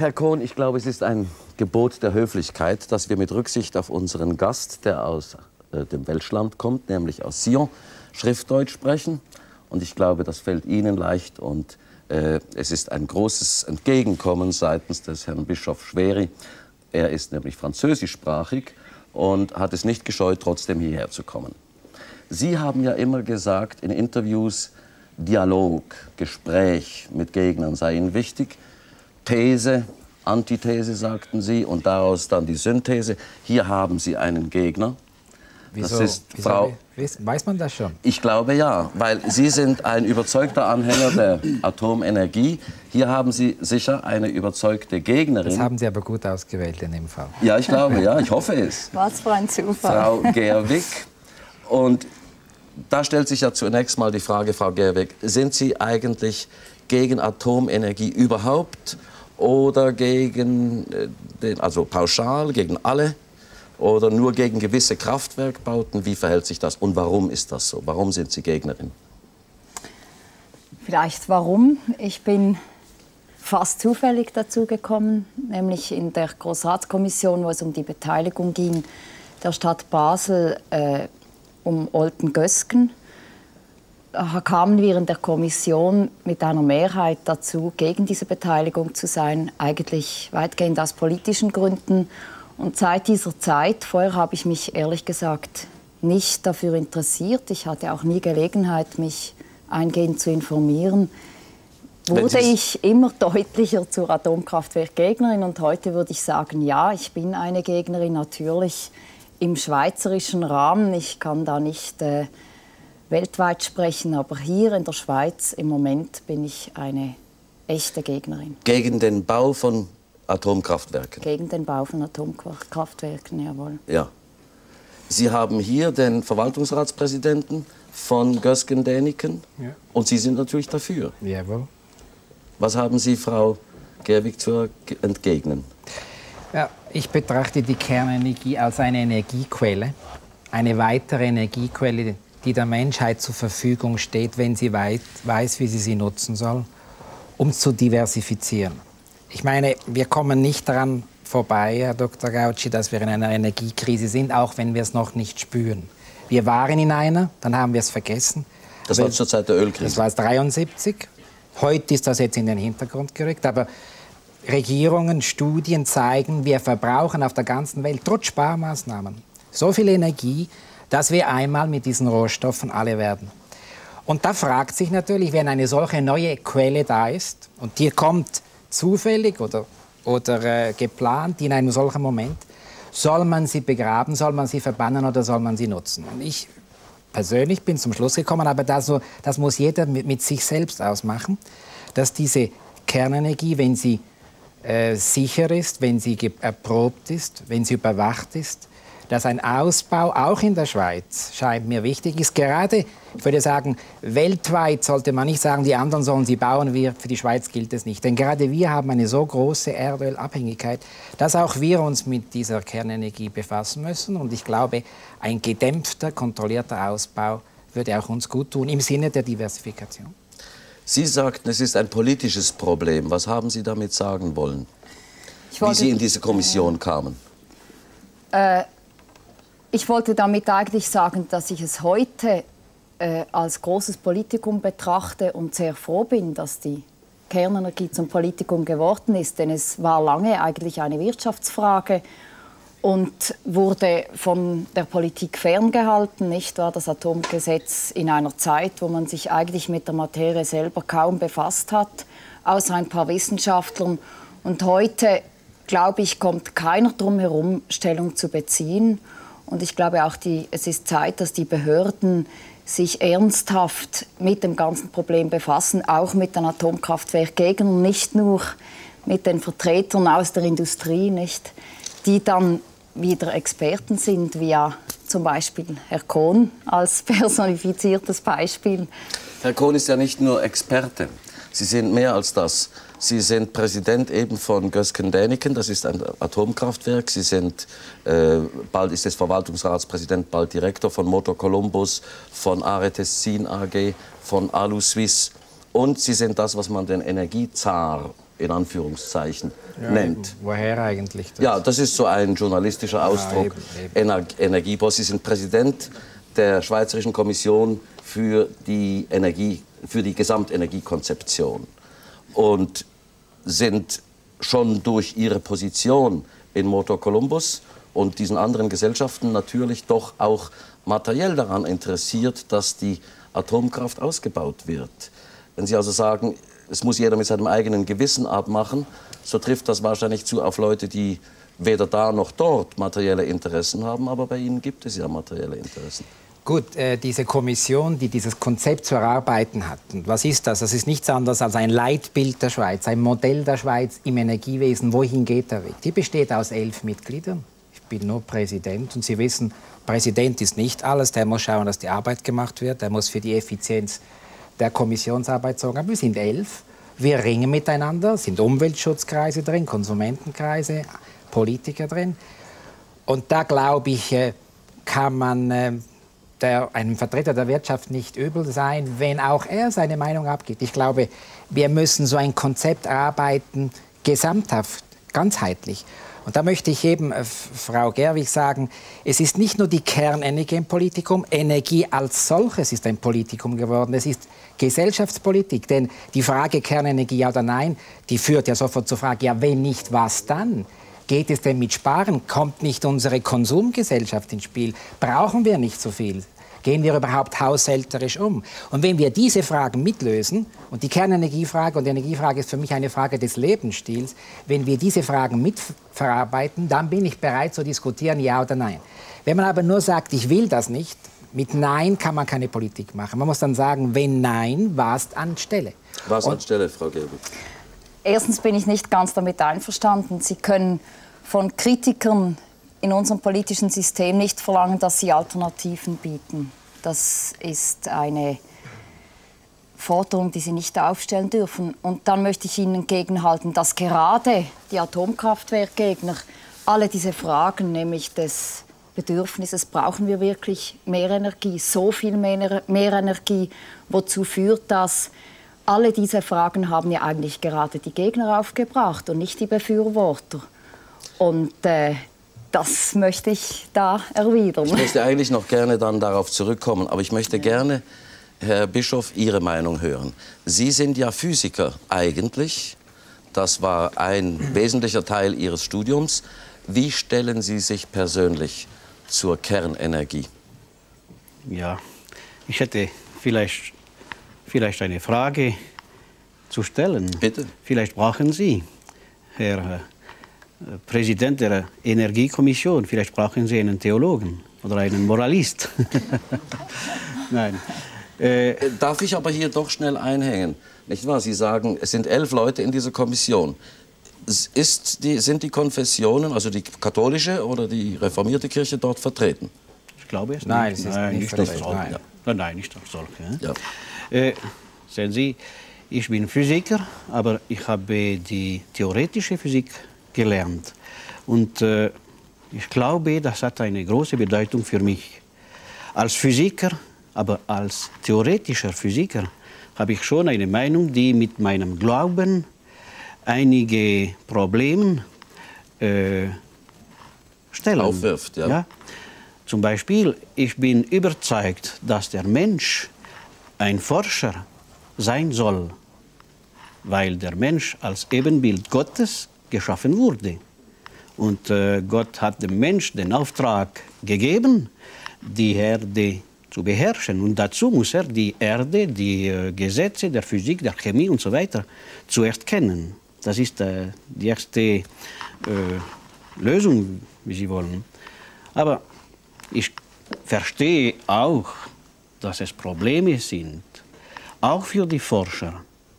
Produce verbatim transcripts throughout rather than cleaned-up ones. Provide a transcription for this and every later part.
Herr Kohn, ich glaube, es ist ein Gebot der Höflichkeit, dass wir mit Rücksicht auf unseren Gast, der aus äh, dem Welschland kommt, nämlich aus Sion, Schriftdeutsch sprechen. Und ich glaube, das fällt Ihnen leicht. Und äh, es ist ein großes Entgegenkommen seitens des Herrn Bischof Schwery. Er ist nämlich französischsprachig und hat es nicht gescheut, trotzdem hierher zu kommen. Sie haben ja immer gesagt in Interviews, Dialog, Gespräch mit Gegnern sei Ihnen wichtig. These, Antithese, sagten Sie, und daraus dann die Synthese. Hier haben Sie einen Gegner. Wieso? Das ist Wieso? Frau. Weiß man das schon? Ich glaube ja, weil Sie sind ein überzeugter Anhänger der Atomenergie. Hier haben Sie sicher eine überzeugte Gegnerin. Das haben Sie aber gut ausgewählt in dem Fall. Ja, ich glaube, ja, ich hoffe es. Was für ein Zufall. Frau Gerwig. Und da stellt sich ja zunächst mal die Frage, Frau Gerwig, sind Sie eigentlich gegen Atomenergie überhaupt oder gegen, den, also pauschal, gegen alle oder nur gegen gewisse Kraftwerkbauten? Wie verhält sich das und warum ist das so? Warum sind Sie Gegnerin? Vielleicht warum? Ich bin fast zufällig dazu gekommen, nämlich in der Grossratskommission, wo es um die Beteiligung ging, der Stadt Basel äh, um Olten-Gösgen. Da kamen wir in der Kommission mit einer Mehrheit dazu, gegen diese Beteiligung zu sein, eigentlich weitgehend aus politischen Gründen. Und seit dieser Zeit, vorher habe ich mich ehrlich gesagt nicht dafür interessiert, ich hatte auch nie Gelegenheit, mich eingehend zu informieren, wurde ich immer deutlicher zur Atomkraftwerkgegnerin. Und heute würde ich sagen, ja, ich bin eine Gegnerin, natürlich im schweizerischen Rahmen. Ich kann da nicht äh, weltweit sprechen, aber hier in der Schweiz im Moment bin ich eine echte Gegnerin. Gegen den Bau von Atomkraftwerken? Gegen den Bau von Atomkraftwerken, jawohl. Ja. Sie haben hier den Verwaltungsratspräsidenten von Gösgen-Däniken, ja, und Sie sind natürlich dafür. Jawohl. Was haben Sie, Frau Gerwig, zu entgegnen? Ja, ich betrachte die Kernenergie als eine Energiequelle, eine weitere Energiequelle, die der Menschheit zur Verfügung steht, wenn sie weit, weiß, wie sie sie nutzen soll, um zu diversifizieren. Ich meine, wir kommen nicht daran vorbei, Herr Doktor Gauci, dass wir in einer Energiekrise sind, auch wenn wir es noch nicht spüren. Wir waren in einer, dann haben wir es vergessen. Das war zur Zeit der Ölkrise. Das war neunzehnhundertdreiundsiebzig. Heute ist das jetzt in den Hintergrund gerückt. Aber Regierungen, Studien zeigen, wir verbrauchen auf der ganzen Welt, trotz Sparmaßnahmen, so viel Energie, dass wir einmal mit diesen Rohstoffen alle werden. Und da fragt sich natürlich, wenn eine solche neue Quelle da ist, und die kommt zufällig oder, oder äh, geplant in einem solchen Moment, soll man sie begraben, soll man sie verbannen oder soll man sie nutzen? Und ich persönlich bin zum Schluss gekommen, aber das, so, das muss jeder mit, mit sich selbst ausmachen, dass diese Kernenergie, wenn sie äh, sicher ist, wenn sie erprobt ist, wenn sie überwacht ist, dass ein Ausbau auch in der Schweiz, scheint mir wichtig ist. Gerade, ich würde sagen, weltweit sollte man nicht sagen, die anderen sollen sie bauen, wir, für die Schweiz gilt es nicht. Denn gerade wir haben eine so große Erdölabhängigkeit, dass auch wir uns mit dieser Kernenergie befassen müssen. Und ich glaube, ein gedämpfter, kontrollierter Ausbau würde auch uns gut tun, im Sinne der Diversifikation. Sie sagten, es ist ein politisches Problem. Was haben Sie damit sagen wollen, wollte, wie Sie in diese Kommission äh, kamen? Äh, Ich wollte damit eigentlich sagen, dass ich es heute äh, als großes Politikum betrachte und sehr froh bin, dass die Kernenergie zum Politikum geworden ist. Denn es war lange eigentlich eine Wirtschaftsfrage und wurde von der Politik ferngehalten. Nicht wahr? Das Atomgesetz in einer Zeit, wo man sich eigentlich mit der Materie selber kaum befasst hat, außer ein paar Wissenschaftlern. Und heute, glaube ich, kommt keiner drum herum, Stellung zu beziehen. Und ich glaube auch, die, es ist Zeit, dass die Behörden sich ernsthaft mit dem ganzen Problem befassen, auch mit den Atomkraftwerkgegnern, nicht nur mit den Vertretern aus der Industrie, nicht, die dann wieder Experten sind, wie ja zum Beispiel Herr Kohn als personifiziertes Beispiel. Herr Kohn ist ja nicht nur Experte. Sie sind mehr als das. Sie sind Präsident eben von Gösgen-Däniken, das ist ein Atomkraftwerk. Sie sind, äh, bald ist es Verwaltungsratspräsident, bald Direktor von Motor Columbus, von Aretessin A G, von Alu Suisse. Und Sie sind das, was man den Energiezar in Anführungszeichen ja, nennt. Woher eigentlich? Das? Ja, das ist so ein journalistischer Ausdruck. Ja, eben, eben. Ener Energieboss. Sie sind Präsident der Schweizerischen Kommission für die, Energie, für die Gesamtenergiekonzeption und sind schon durch ihre Position in Motor Columbus und diesen anderen Gesellschaften natürlich doch auch materiell daran interessiert, dass die Atomkraft ausgebaut wird. Wenn Sie also sagen, es muss jeder mit seinem eigenen Gewissen abmachen, so trifft das wahrscheinlich zu auf Leute, die weder da noch dort materielle Interessen haben, aber bei Ihnen gibt es ja materielle Interessen. Gut, äh, diese Kommission, die dieses Konzept zu erarbeiten hat, und was ist das? Das ist nichts anderes als ein Leitbild der Schweiz, ein Modell der Schweiz im Energiewesen. Wohin geht der Weg? Die besteht aus elf Mitgliedern. Ich bin nur Präsident und Sie wissen, Präsident ist nicht alles. Der muss schauen, dass die Arbeit gemacht wird. Der muss für die Effizienz der Kommissionsarbeit sorgen. Aber wir sind elf. Wir ringen miteinander. Es sind Umweltschutzkreise drin, Konsumentenkreise, Politiker drin. Und da, glaube ich, kann man äh, der, einem Vertreter der Wirtschaft nicht übel sein, wenn auch er seine Meinung abgibt. Ich glaube, wir müssen so ein Konzept erarbeiten, gesamthaft, ganzheitlich. Und da möchte ich eben äh, Frau Gerwig sagen, es ist nicht nur die Kernenergie ein Politikum, Energie als solches ist ein Politikum geworden, es ist Gesellschaftspolitik, denn die Frage Kernenergie ja oder nein, die führt ja sofort zur Frage, ja wenn nicht, was dann? Geht es denn mit Sparen? Kommt nicht unsere Konsumgesellschaft ins Spiel? Brauchen wir nicht so viel? Gehen wir überhaupt haushälterisch um? Und wenn wir diese Fragen mitlösen, und die Kernenergiefrage und die Energiefrage ist für mich eine Frage des Lebensstils, wenn wir diese Fragen mitverarbeiten, dann bin ich bereit zu diskutieren, ja oder nein. Wenn man aber nur sagt, ich will das nicht, mit Nein kann man keine Politik machen. Man muss dann sagen, wenn Nein, was anstelle. Was anstelle, Frau Gerwig? Erstens bin ich nicht ganz damit einverstanden. Sie können von Kritikern in unserem politischen System nicht verlangen, dass sie Alternativen bieten. Das ist eine Forderung, die Sie nicht aufstellen dürfen. Und dann möchte ich Ihnen entgegenhalten, dass gerade die Atomkraftwerkgegner alle diese Fragen, nämlich des Bedürfnisses, brauchen wir wirklich mehr Energie, so viel mehr, mehr Energie, wozu führt das? Alle diese Fragen haben ja eigentlich gerade die Gegner aufgebracht und nicht die Befürworter. Und äh, das möchte ich da erwidern. Ich möchte eigentlich noch gerne dann darauf zurückkommen, aber ich möchte gerne, Herr Bischof, Ihre Meinung hören. Sie sind ja Physiker eigentlich. Das war ein wesentlicher Teil Ihres Studiums. Wie stellen Sie sich persönlich zur Kernenergie? Ja, ich hätte vielleicht, vielleicht eine Frage zu stellen. Bitte. Vielleicht brauchen Sie, Herr Präsident der Energiekommission, vielleicht brauchen Sie einen Theologen oder einen Moralist. Nein. Äh, Darf ich aber hier doch schnell einhängen? Nicht wahr? Sie sagen, es sind elf Leute in dieser Kommission. Ist die, sind die Konfessionen, also die katholische oder die reformierte Kirche, dort vertreten? Ich glaube es nein, nicht. Es ist nein, nicht nicht vertreten. Nein. Nein. Nein, nicht als solche. Ja. Äh, sehen Sie, ich bin Physiker, aber ich habe die theoretische Physik gelernt. Und äh, ich glaube, das hat eine große Bedeutung für mich. Als Physiker, aber als theoretischer Physiker, habe ich schon eine Meinung, die mit meinem Glauben einige Probleme äh, stellen. Aufwirft, ja. Ja? Zum Beispiel, ich bin überzeugt, dass der Mensch ein Forscher sein soll, weil der Mensch als Ebenbild Gottes geschaffen wurde. Und äh, Gott hat dem Menschen den Auftrag gegeben, die Erde zu beherrschen. Und dazu muss er die Erde, die äh, Gesetze der Physik, der Chemie und so weiter zuerst kennen. Das ist äh, die erste äh, Lösung, wie Sie wollen. Aber ich verstehe auch, dass es Probleme sind, auch für die Forscher.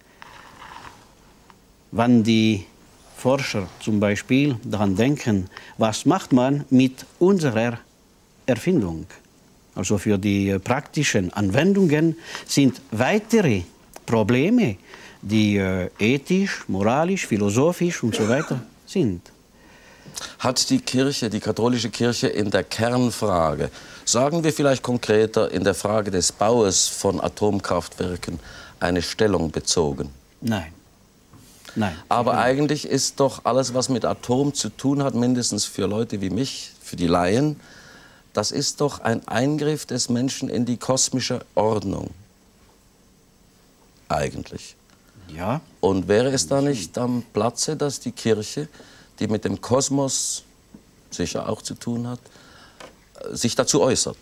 Wenn die Forscher zum Beispiel daran denken, was macht man mit unserer Erfindung? Also für die praktischen Anwendungen sind weitere Probleme, die äh, ethisch, moralisch, philosophisch und so weiter sind. Hat die Kirche, die katholische Kirche in der Kernfrage, sagen wir vielleicht konkreter in der Frage des Baues von Atomkraftwerken, eine Stellung bezogen? Nein. Nein. Aber eigentlich ist doch alles, was mit Atom zu tun hat, mindestens für Leute wie mich, für die Laien, das ist doch ein Eingriff des Menschen in die kosmische Ordnung. Eigentlich. Ja. Und wäre es da nicht am Platze, dass die Kirche, die mit dem Kosmos sicher auch zu tun hat, sich dazu äußert?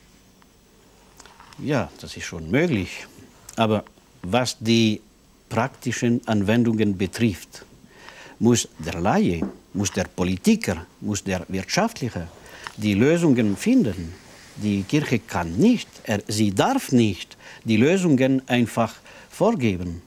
Ja, das ist schon möglich. Aber was die praktischen Anwendungen betrifft, muss der Laie, muss der Politiker, muss der Wirtschaftliche die Lösungen finden. Die Kirche kann nicht, er, sie darf nicht die Lösungen einfach vorgeben.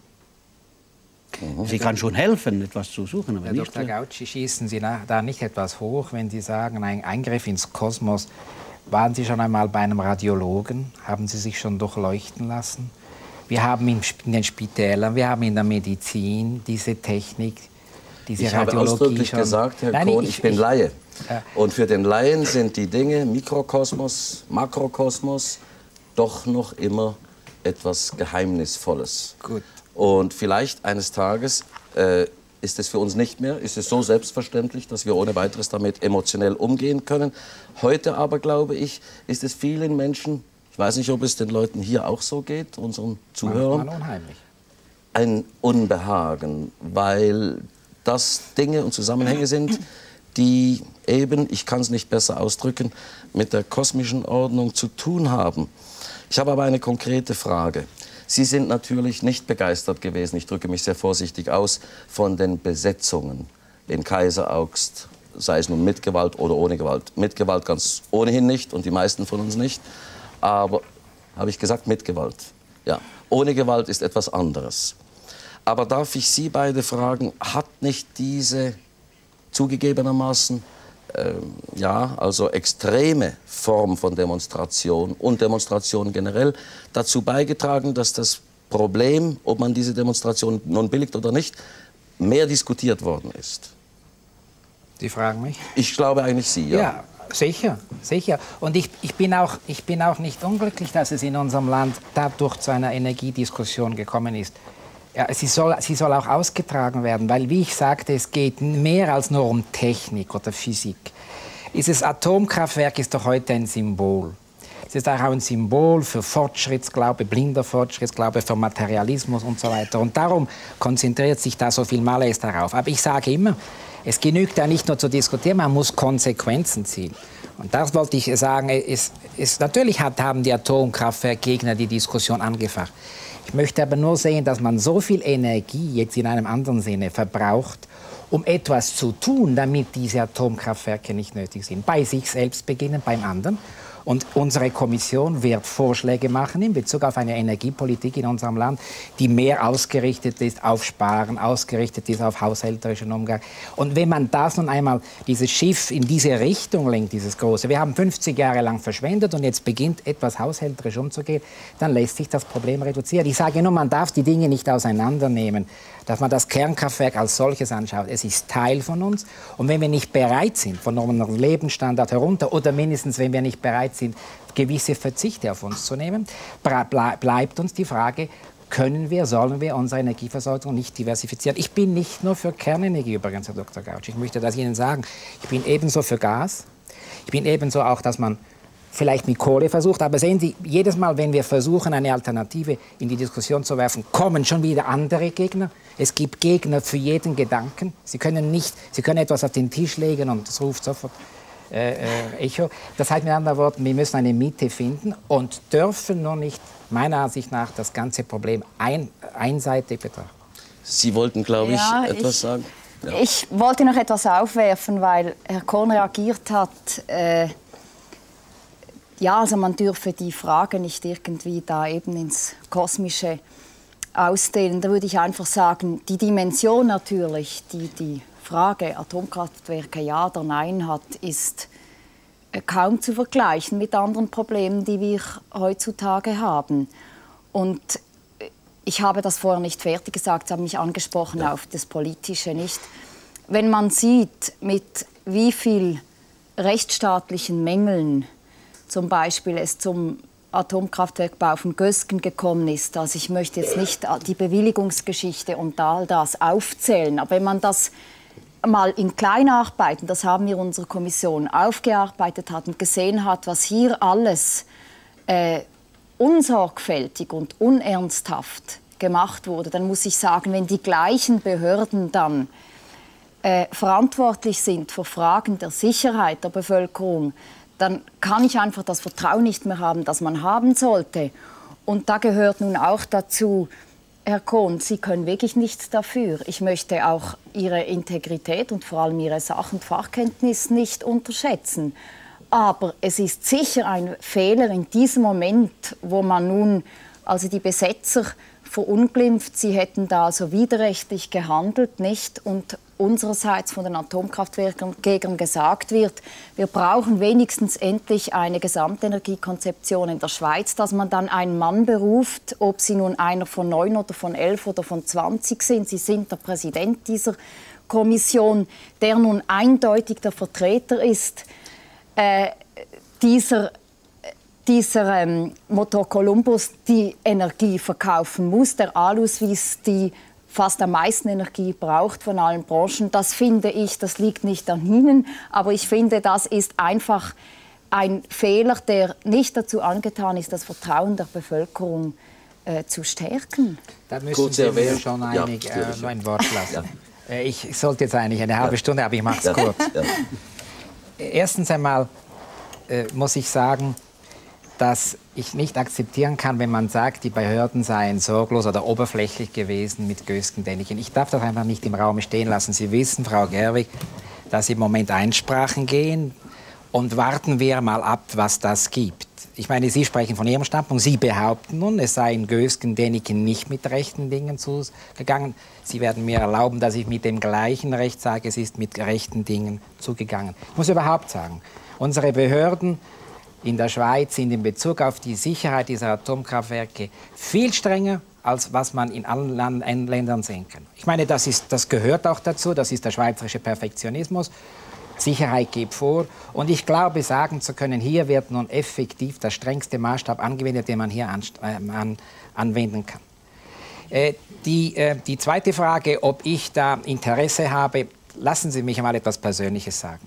Mhm. Sie kann schon helfen, etwas zu suchen, aber Herr nicht... Doktor Gauci, schießen Sie da nicht etwas hoch, wenn Sie sagen, ein Eingriff ins Kosmos? Waren Sie schon einmal bei einem Radiologen? Haben Sie sich schon durchleuchten lassen? Wir haben in den Spitälern, wir haben in der Medizin diese Technik, diese ich Radiologie. Ich habe ausdrücklich schon. gesagt, Herr Nein, Kohn, ich, ich bin ich, Laie. Ja. Und für den Laien sind die Dinge, Mikrokosmos, Makrokosmos, doch noch immer etwas Geheimnisvolles. Gut. Und vielleicht eines Tages äh, ist es für uns nicht mehr, ist es so selbstverständlich, dass wir ohne weiteres damit emotionell umgehen können. Heute aber, glaube ich, ist es vielen Menschen, ich weiß nicht, ob es den Leuten hier auch so geht, unseren Zuhörern, Manchmal unheimlich. ein Unbehagen, weil das Dinge und Zusammenhänge sind, die eben, ich kann es nicht besser ausdrücken, mit der kosmischen Ordnung zu tun haben. Ich habe aber eine konkrete Frage. Sie sind natürlich nicht begeistert gewesen, ich drücke mich sehr vorsichtig aus, von den Besetzungen in Kaiseraugst, sei es nun mit Gewalt oder ohne Gewalt. Mit Gewalt ganz ohnehin nicht und die meisten von uns nicht, aber, habe ich gesagt, mit Gewalt? Ja, ohne Gewalt ist etwas anderes. Aber darf ich Sie beide fragen, hat nicht diese zugegebenermaßen äh, ja, also extreme Form von Demonstration und Demonstration generell dazu beigetragen, dass das Problem, ob man diese Demonstration nun billigt oder nicht, mehr diskutiert worden ist? Sie fragen mich? Ich glaube eigentlich Sie, ja. Ja, sicher, sicher. Und ich, ich, bin auch, ich bin auch nicht unglücklich, dass es in unserem Land dadurch zu einer Energiediskussion gekommen ist. Ja, sie soll, sie soll auch ausgetragen werden, weil, wie ich sagte, es geht mehr als nur um Technik oder Physik. Dieses Atomkraftwerk ist doch heute ein Symbol. Es ist auch ein Symbol für Fortschrittsglaube, blinder Fortschrittsglaube, für Materialismus und so weiter. Und darum konzentriert sich da so viel Malais darauf. Aber ich sage immer, es genügt ja nicht nur zu diskutieren, man muss Konsequenzen ziehen. Und das wollte ich sagen, ist, ist, natürlich hat, haben die Atomkraftwerkgegner die Diskussion angefacht. Ich möchte aber nur sehen, dass man so viel Energie jetzt in einem anderen Sinne verbraucht, um etwas zu tun, damit diese Atomkraftwerke nicht nötig sind. Bei sich selbst beginnen, beim anderen. Und unsere Kommission wird Vorschläge machen in Bezug auf eine Energiepolitik in unserem Land, die mehr ausgerichtet ist auf Sparen, ausgerichtet ist auf haushälterischen Umgang. Und wenn man das nun einmal, dieses Schiff in diese Richtung lenkt, dieses große, wir haben fünfzig Jahre lang verschwendet und jetzt beginnt etwas haushälterisch umzugehen, dann lässt sich das Problem reduzieren. Ich sage nur, man darf die Dinge nicht auseinandernehmen, dass man das Kernkraftwerk als solches anschaut. Es ist Teil von uns. Und wenn wir nicht bereit sind, von unserem Lebensstandard herunter, oder mindestens, wenn wir nicht bereit sind, gewisse Verzichte auf uns zu nehmen, bleibt uns die Frage, können wir, sollen wir unsere Energieversorgung nicht diversifizieren? Ich bin nicht nur für Kernenergie übrigens, Herr Doktor Gauci. Ich möchte das Ihnen sagen. Ich bin ebenso für Gas. Ich bin ebenso auch, dass man vielleicht mit Kohle versucht. Aber sehen Sie, jedes Mal, wenn wir versuchen, eine Alternative in die Diskussion zu werfen, kommen schon wieder andere Gegner. Es gibt Gegner für jeden Gedanken. Sie können nicht, Sie können etwas auf den Tisch legen und es ruft sofort äh, äh, Echo. Das heißt mit anderen Worten, wir müssen eine Mitte finden und dürfen nur nicht, meiner Ansicht nach, das ganze Problem ein, einseitig betrachten. Sie wollten, glaube ich, ja, etwas ich, sagen? Ja. Ich wollte noch etwas aufwerfen, weil Herr Kohn reagiert hat. Äh, Ja, also man dürfe die Frage nicht irgendwie da eben ins Kosmische ausdehnen. Da würde ich einfach sagen, die Dimension natürlich, die die Frage Atomkraftwerke ja oder nein hat, ist kaum zu vergleichen mit anderen Problemen, die wir heutzutage haben. Und ich habe das vorher nicht fertig gesagt, Sie haben mich angesprochen ja. auf das Politische nicht. Wenn man sieht, mit wie viel rechtsstaatlichen Mängeln zum Beispiel es zum Atomkraftwerkbau von Gösgen gekommen ist. Also ich möchte jetzt nicht die Bewilligungsgeschichte und all das aufzählen, aber wenn man das mal in Kleinarbeiten, das haben wir in unserer Kommission aufgearbeitet hat und gesehen hat, was hier alles äh, unsorgfältig und unernsthaft gemacht wurde, dann muss ich sagen, wenn die gleichen Behörden dann äh, verantwortlich sind für Fragen der Sicherheit der Bevölkerung, dann kann ich einfach das Vertrauen nicht mehr haben, das man haben sollte. Und da gehört nun auch dazu, Herr Kohn, Sie können wirklich nichts dafür. Ich möchte auch Ihre Integrität und vor allem Ihre Sach- und Fachkenntnis nicht unterschätzen. Aber es ist sicher ein Fehler in diesem Moment, wo man nun, also die Besetzer verunglimpft, sie hätten da also widerrechtlich gehandelt, nicht? Und unsererseits von den Atomkraftwerkgegnern gesagt wird, wir brauchen wenigstens endlich eine Gesamtenergiekonzeption in der Schweiz, dass man dann einen Mann beruft, ob sie nun einer von neun oder von elf oder von zwanzig sind. Sie sind der Präsident dieser Kommission, der nun eindeutig der Vertreter ist, äh, dieser dieser ähm, Motor Columbus die Energie verkaufen muss, der Aluswiss die fast am meisten Energie braucht von allen Branchen. Das finde ich, das liegt nicht an Ihnen, aber ich finde, das ist einfach ein Fehler, der nicht dazu angetan ist, das Vertrauen der Bevölkerung äh, zu stärken. Da müssen Sie mir schon einig, ja, äh, nur ein Wort lassen. Ja. Äh, ich sollte jetzt eigentlich eine halbe ja. Stunde, aber ich mache es ja. kurz. Ja. Erstens einmal äh, muss ich sagen, dass ich nicht akzeptieren kann, wenn man sagt, die Behörden seien sorglos oder oberflächlich gewesen mit Gösgen-Däniken. Ich darf das einfach nicht im Raum stehen lassen. Sie wissen, Frau Gerwig, dass im Moment Einsprachen gehen und warten wir mal ab, was das gibt. Ich meine, Sie sprechen von Ihrem Standpunkt. Sie behaupten nun, es sei in Gösgen-Däniken nicht mit rechten Dingen zugegangen. Sie werden mir erlauben, dass ich mit dem gleichen Recht sage, es ist mit rechten Dingen zugegangen. Ich muss überhaupt sagen, unsere Behörden in der Schweiz sind in Bezug auf die Sicherheit dieser Atomkraftwerke viel strenger, als was man in allen Ländern sehen kann. Ich meine, das, ist, das gehört auch dazu, das ist der schweizerische Perfektionismus. Sicherheit geht vor. Und ich glaube, sagen zu können, hier wird nun effektiv der strengste Maßstab angewendet, den man hier an, äh, an, anwenden kann. Äh, die, äh, die zweite Frage, ob ich da Interesse habe, lassen Sie mich mal etwas Persönliches sagen.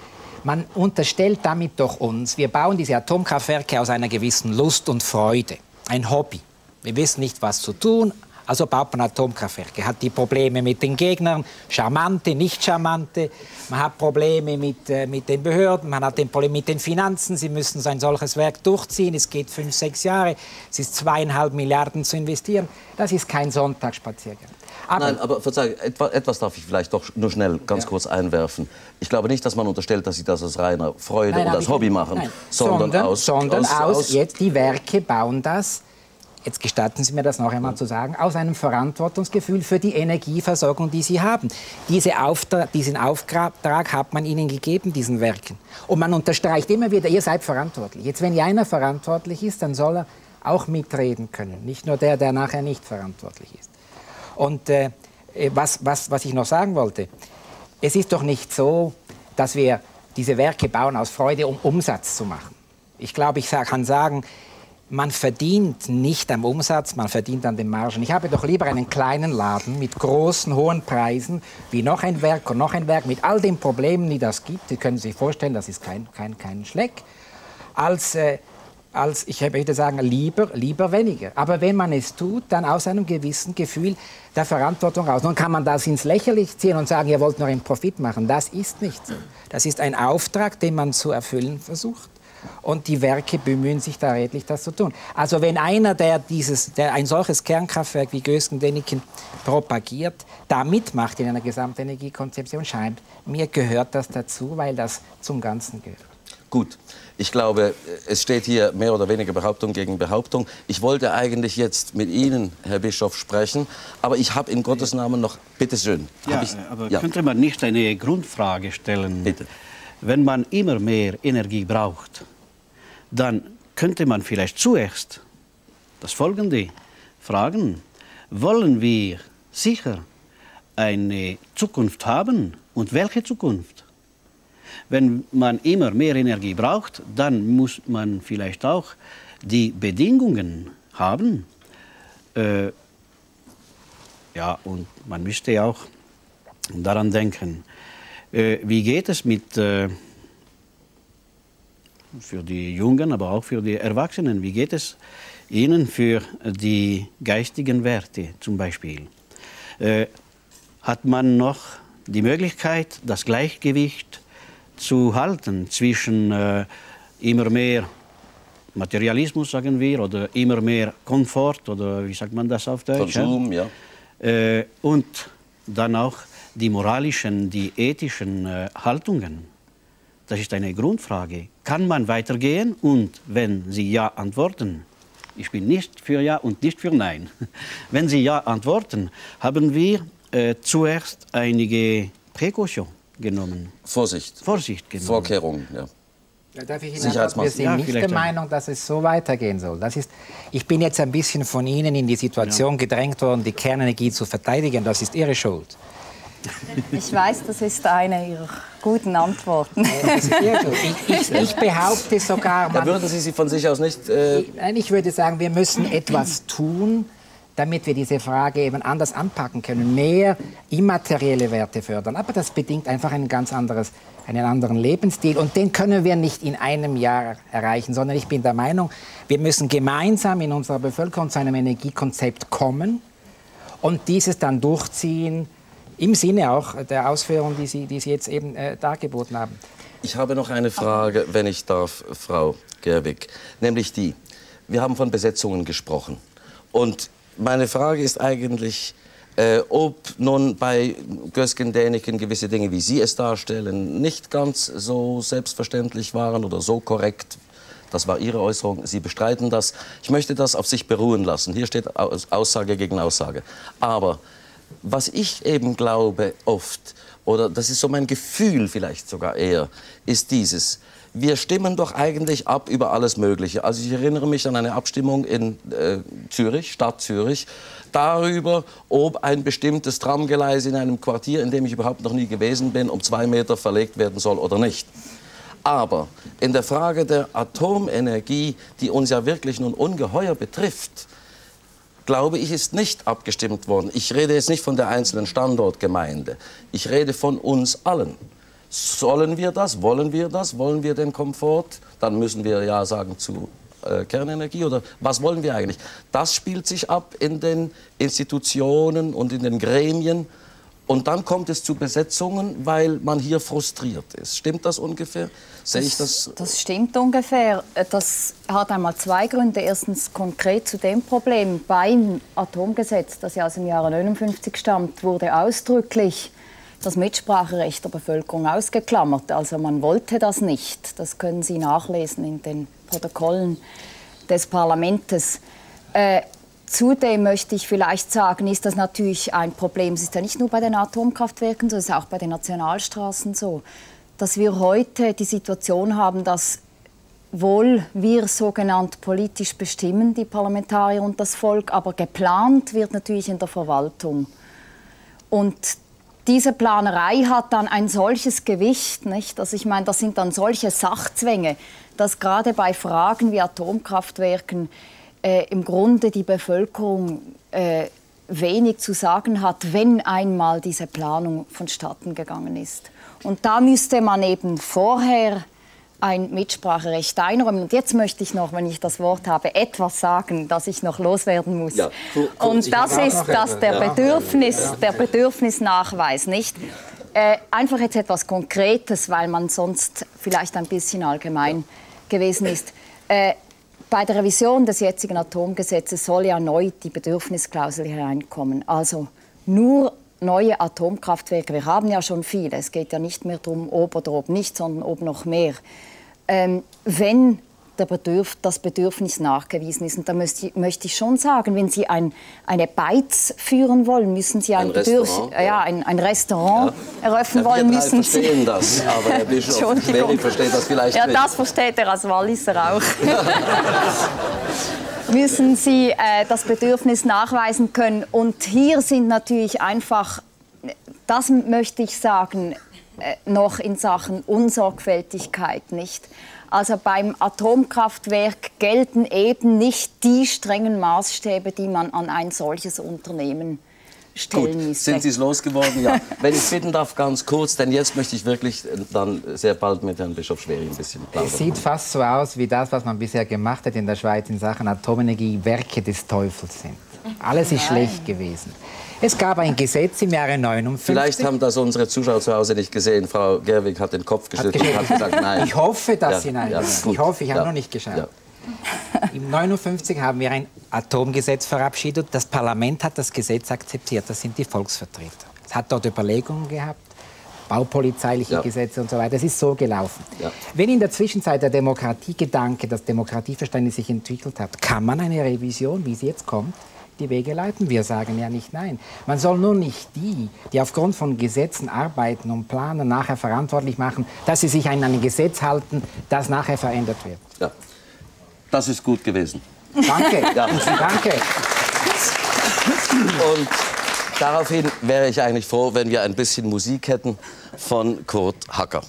Man unterstellt damit doch uns, wir bauen diese Atomkraftwerke aus einer gewissen Lust und Freude, ein Hobby. Wir wissen nicht, was zu tun, also baut man Atomkraftwerke. Hat die Probleme mit den Gegnern, charmante, nicht charmante. Man hat Probleme mit, äh, mit den Behörden, man hat ein Problem mit den Finanzen. Sie müssen so ein solches Werk durchziehen. Es geht fünf, sechs Jahre. Es ist zweieinhalb Milliarden zu investieren. Das ist kein Sonntagsspaziergang. Aber Nein, aber Verzeihung, etwas darf ich vielleicht doch nur schnell ganz ja. kurz einwerfen. Ich glaube nicht, dass man unterstellt, dass Sie das aus reiner Freude nein, und als Hobby machen, nein. sondern, sondern aus... Sondern aus, aus, aus jetzt die Werke bauen das, jetzt gestatten Sie mir das noch einmal ja. zu sagen, aus einem Verantwortungsgefühl für die Energieversorgung, die Sie haben. Diese Auftrag, diesen Auftrag hat man Ihnen gegeben, diesen Werken. Und man unterstreicht immer wieder, ihr seid verantwortlich. Jetzt, wenn einer verantwortlich ist, dann soll er auch mitreden können. Nicht nur der, der nachher nicht verantwortlich ist. Und äh, was, was, was ich noch sagen wollte, es ist doch nicht so, dass wir diese Werke bauen aus Freude, um Umsatz zu machen. Ich glaube, ich kann sagen, man verdient nicht am Umsatz, man verdient an den Margen. Ich habe doch lieber einen kleinen Laden mit großen, hohen Preisen, wie noch ein Werk und noch ein Werk, mit all den Problemen, die das gibt. Sie können sich vorstellen, das ist kein, kein, kein Schleck, als... Äh, als, ich würde sagen, lieber, lieber weniger. Aber wenn man es tut, dann aus einem gewissen Gefühl der Verantwortung raus. Nun kann man das ins Lächerliche ziehen und sagen, ihr wollt nur einen Profit machen. Das ist nicht so. Das ist ein Auftrag, den man zu erfüllen versucht. Und die Werke bemühen sich da redlich, das zu tun. Also wenn einer, der, dieses, der ein solches Kernkraftwerk wie Gösgen-Däniken propagiert, da mitmacht in einer Gesamtenergiekonzeption, scheint mir gehört das dazu, weil das zum Ganzen gehört. Gut, ich glaube, es steht hier mehr oder weniger Behauptung gegen Behauptung. Ich wollte eigentlich jetzt mit Ihnen, Herr Bischof, sprechen, aber ich habe in Gottes Namen noch... Bitte schön. Ja, ich, aber ja. könnte man nicht eine Grundfrage stellen? Bitte. Wenn man immer mehr Energie braucht, dann könnte man vielleicht zuerst das Folgende fragen. Wollen wir sicher eine Zukunft haben und welche Zukunft? Wenn man immer mehr Energie braucht, dann muss man vielleicht auch die Bedingungen haben. Äh, ja, und man müsste auch daran denken, äh, wie geht es mit, äh, für die Jungen, aber auch für die Erwachsenen, wie geht es ihnen für die geistigen Werte zum Beispiel? Äh, hat man noch die Möglichkeit, das Gleichgewicht zu halten zwischen äh, immer mehr Materialismus, sagen wir, oder immer mehr Komfort, oder wie sagt man das auf Deutsch? Konsum, ja. Äh, und dann auch die moralischen, die ethischen äh, Haltungen. Das ist eine Grundfrage. Kann man weitergehen? Und wenn Sie Ja antworten, ich bin nicht für Ja und nicht für Nein. Wenn Sie Ja antworten, haben wir äh, zuerst einige Präcaution genommen. Vorsicht. Vorsicht genommen. Vorkehrungen, ja. Ja, darf ich Ihnen Sicherheitsmaßnahmen. Wir sind Ja, nicht der vielleicht, ja. Meinung, dass es so weitergehen soll. Das ist, ich bin jetzt ein bisschen von Ihnen in die Situation Ja. gedrängt worden, die Kernenergie zu verteidigen. Das ist Ihre Schuld. Ich weiß, das ist eine Ihrer guten Antworten. Das ist Ihre Schuld. Ich, ich, ich behaupte sogar, Da man, würden Sie sie von sich aus nicht... Äh, Nein, ich würde sagen, wir müssen etwas tun, damit wir diese Frage eben anders anpacken können, mehr immaterielle Werte fördern. Aber das bedingt einfach ein ganz anderes, einen anderen Lebensstil. Und den können wir nicht in einem Jahr erreichen, sondern ich bin der Meinung, wir müssen gemeinsam in unserer Bevölkerung zu einem Energiekonzept kommen und dieses dann durchziehen, im Sinne auch der Ausführungen, die Sie, die Sie jetzt eben äh, dargeboten haben. Ich habe noch eine Frage, wenn ich darf, Frau Gerwig, nämlich die, wir haben von Besetzungen gesprochen und meine Frage ist eigentlich, äh, ob nun bei Gösgen Däniken gewisse Dinge, wie Sie es darstellen, nicht ganz so selbstverständlich waren oder so korrekt. Das war Ihre Äußerung, Sie bestreiten das. Ich möchte das auf sich beruhen lassen. Hier steht Aussage gegen Aussage. Aber was ich eben glaube oft, oder das ist so mein Gefühl vielleicht sogar eher, ist dieses: Wir stimmen doch eigentlich ab über alles Mögliche. Also ich erinnere mich an eine Abstimmung in äh, Zürich, Stadt Zürich, darüber, ob ein bestimmtes Tramgeleis in einem Quartier, in dem ich überhaupt noch nie gewesen bin, um zwei Meter verlegt werden soll oder nicht. Aber in der Frage der Atomenergie, die uns ja wirklich nun ungeheuer betrifft, glaube ich, ist nicht abgestimmt worden. Ich rede jetzt nicht von der einzelnen Standortgemeinde. Ich rede von uns allen. Sollen wir das? Wollen wir das? Wollen wir den Komfort? Dann müssen wir ja sagen zu äh, Kernenergie. Oder was wollen wir eigentlich? Das spielt sich ab in den Institutionen und in den Gremien. Und dann kommt es zu Besetzungen, weil man hier frustriert ist. Stimmt das ungefähr? Sehe ich das? Das stimmt ungefähr. Das hat einmal zwei Gründe. Erstens konkret zu dem Problem. Beim Atomgesetz, das ja aus dem Jahre neunundfünfzig stammt, wurde ausdrücklich das Mitspracherecht der Bevölkerung ausgeklammert. Also man wollte das nicht. Das können Sie nachlesen in den Protokollen des Parlaments. Äh, Zudem möchte ich vielleicht sagen, ist das natürlich ein Problem. Es ist ja nicht nur bei den Atomkraftwerken so, es ist auch bei den Nationalstraßen so, dass wir heute die Situation haben, dass wohl wir sogenannt politisch bestimmen, die Parlamentarier und das Volk, aber geplant wird natürlich in der Verwaltung. Und diese Planerei hat dann ein solches Gewicht, nicht? Also ich meine, das sind dann solche Sachzwänge, dass gerade bei Fragen wie Atomkraftwerken Äh, im Grunde die Bevölkerung äh, wenig zu sagen hat, wenn einmal diese Planung vonstatten gegangen ist. Und da müsste man eben vorher ein Mitspracherecht einräumen. Und jetzt möchte ich noch, wenn ich das Wort habe, etwas sagen, das ich noch loswerden muss. Ja, cool, cool. Und das ist, dass der, Bedürfnis, der Bedürfnisnachweis, nicht? Äh, einfach jetzt etwas Konkretes, weil man sonst vielleicht ein bisschen allgemein gewesen ist. Äh, Bei der Revision des jetzigen Atomgesetzes soll ja neu die Bedürfnisklausel hereinkommen. Also nur neue Atomkraftwerke. Wir haben ja schon viele. Es geht ja nicht mehr darum, ob oder ob nicht, sondern ob noch mehr. Ähm, wenn der Bedürf das Bedürfnis nachgewiesen ist. Und da möchte ich, möchte ich schon sagen, wenn Sie ein, eine Beiz führen wollen, müssen Sie ein, ein Restaurant, ja. Ja, ein, ein Restaurant ja. eröffnen ja, wollen, müssen Sie... verstehen das, aber Herr Bischof Schwering versteht das vielleicht ja, nicht. Ja, das versteht er als Walliser auch. Müssen Sie äh, das Bedürfnis nachweisen können. Und hier sind natürlich einfach, das möchte ich sagen, äh, noch in Sachen Unsorgfältigkeit, nicht? Also beim Atomkraftwerk gelten eben nicht die strengen Maßstäbe, die man an ein solches Unternehmen stellen Gut, müsste. sind Sie es losgeworden? Ja. Wenn ich bitten darf, ganz kurz, denn jetzt möchte ich wirklich dann sehr bald mit Herrn Bischof Schweri ein bisschen plaudern. Es sieht fast so aus, wie das, was man bisher gemacht hat in der Schweiz in Sachen Atomenergie, Werke des Teufels sind. Alles ist schlecht gewesen. Es gab ein Gesetz im Jahre neunundfünfzig. Vielleicht haben das unsere Zuschauer zu Hause nicht gesehen. Frau Gerwig hat den Kopf geschüttelt und hat gesagt, nein. Ich hoffe, dass ja, Sie nein ja, sagen. Ich hoffe, ich habe ja, noch nicht geschaut. Ja. Im neunundfünfzig haben wir ein Atomgesetz verabschiedet. Das Parlament hat das Gesetz akzeptiert. Das sind die Volksvertreter. Es hat dort Überlegungen gehabt, baupolizeiliche ja. Gesetze und so weiter. Es ist so gelaufen. Ja. Wenn in der Zwischenzeit der Demokratiegedanke, das Demokratieverständnis sich entwickelt hat, kann man eine Revision, wie sie jetzt kommt, die Wege leiten. Wir sagen ja nicht nein. Man soll nur nicht die, die aufgrund von Gesetzen arbeiten und planen, nachher verantwortlich machen, dass sie sich an ein Gesetz halten, das nachher verändert wird. Ja. Das ist gut gewesen. Danke. Ja. Danke. Und daraufhin wäre ich eigentlich froh, wenn wir ein bisschen Musik hätten von Kurt Hacker.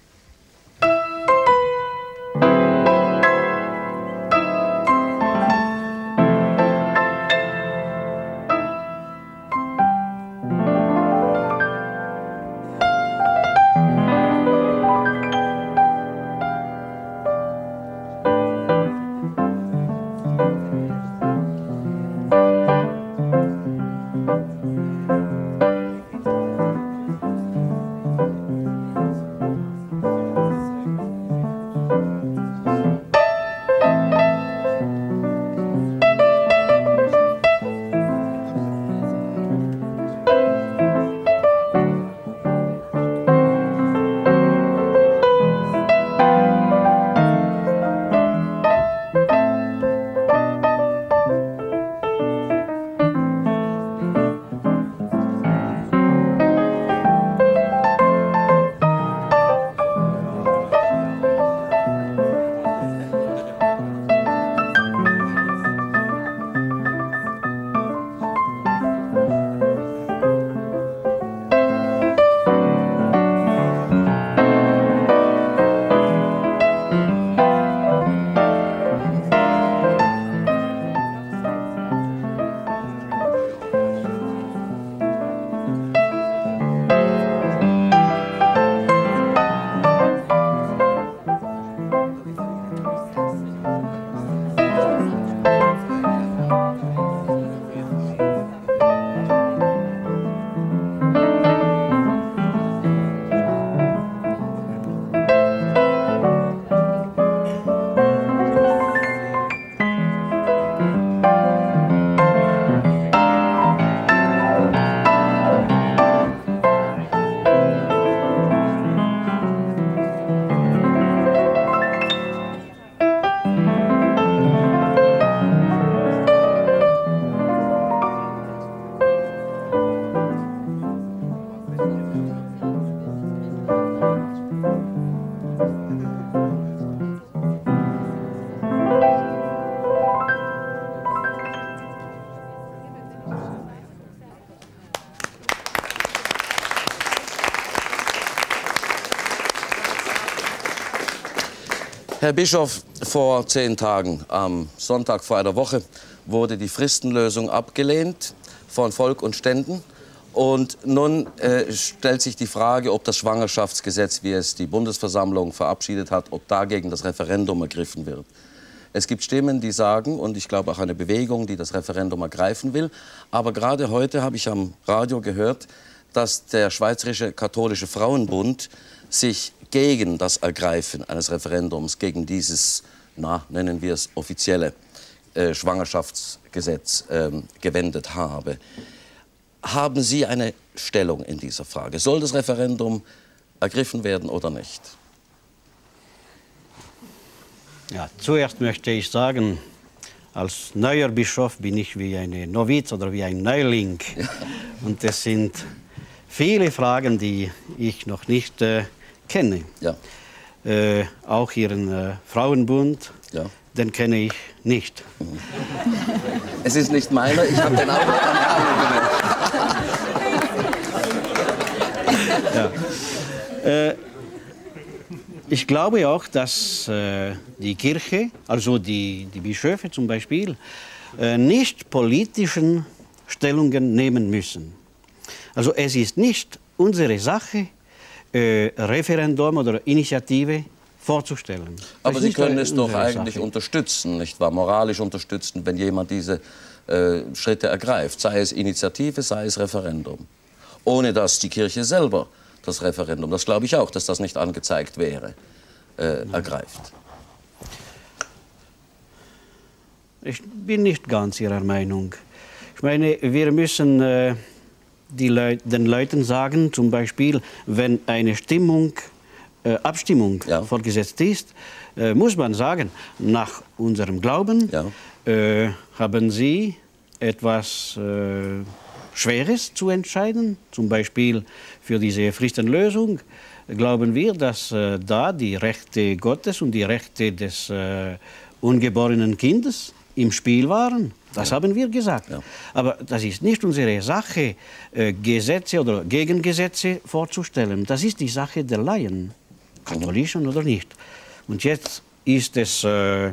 Herr Bischof, vor zehn Tagen, am Sonntag vor einer Woche, wurde die Fristenlösung abgelehnt von Volk und Ständen. Und nun äh, stellt sich die Frage, ob das Schwangerschaftsgesetz, wie es die Bundesversammlung verabschiedet hat, ob dagegen das Referendum ergriffen wird. Es gibt Stimmen, die sagen, und ich glaube auch eine Bewegung, die das Referendum ergreifen will. Aber gerade heute habe ich am Radio gehört, dass der Schweizerische Katholische Frauenbund sich gegen das Ergreifen eines Referendums, gegen dieses, na, nennen wir es offizielle äh, Schwangerschaftsgesetz äh, gewendet habe. Haben Sie eine Stellung in dieser Frage? Soll das Referendum ergriffen werden oder nicht? Ja, zuerst möchte ich sagen, als neuer Bischof bin ich wie ein Noviz oder wie ein Neuling. Ja. Und es sind viele Fragen, die ich noch nicht äh, kenne. Ja. Äh, auch Ihren äh, Frauenbund, ja. Den kenne ich nicht. Mhm. Es ist nicht meiner, ich habe den auch nicht an der Arme gemerkt. Ja. Äh, ich glaube auch, dass äh, die Kirche, also die, die Bischöfe zum Beispiel, äh, nicht politischen Stellungen nehmen müssen. Also es ist nicht unsere Sache, äh, Referendum oder Initiative vorzustellen. Aber Sie können es doch eigentlich Sache. unterstützen, nicht wahr? Moralisch unterstützen, wenn jemand diese äh, Schritte ergreift, sei es Initiative, sei es Referendum. Ohne dass die Kirche selber das Referendum, das glaube ich auch, dass das nicht angezeigt wäre, äh, ergreift. Ich bin nicht ganz Ihrer Meinung. Ich meine, wir müssen äh, die Leut den Leuten sagen, zum Beispiel, wenn eine Stimmung, äh, Abstimmung ja. vorgesetzt ist, äh, muss man sagen, nach unserem Glauben ja. äh, haben Sie etwas äh, Schweres zu entscheiden, zum Beispiel für diese Fristenlösung. Glauben wir, dass äh, da die Rechte Gottes und die Rechte des äh, ungeborenen Kindes im Spiel waren. Das ja. haben wir gesagt. Ja. Aber das ist nicht unsere Sache, äh, Gesetze oder Gegengesetze vorzustellen. Das ist die Sache der Laien, katholischen mhm. oder nicht. Und jetzt ist es äh,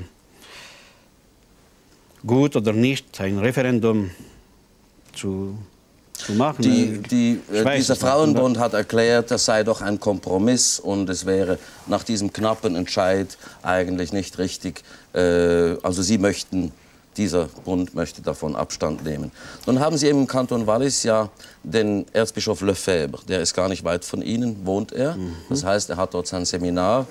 gut oder nicht, ein Referendum zu, zu machen. Die, die, äh, dieser Frauenbund hat erklärt, das sei doch ein Kompromiss und es wäre nach diesem knappen Entscheid eigentlich nicht richtig. Äh, also Sie möchten, dieser Bund möchte davon Abstand nehmen. Nun haben Sie im Kanton Wallis ja den Erzbischof Lefebvre, der ist gar nicht weit von Ihnen, wohnt er. Mhm. Das heißt, er hat dort sein Seminar.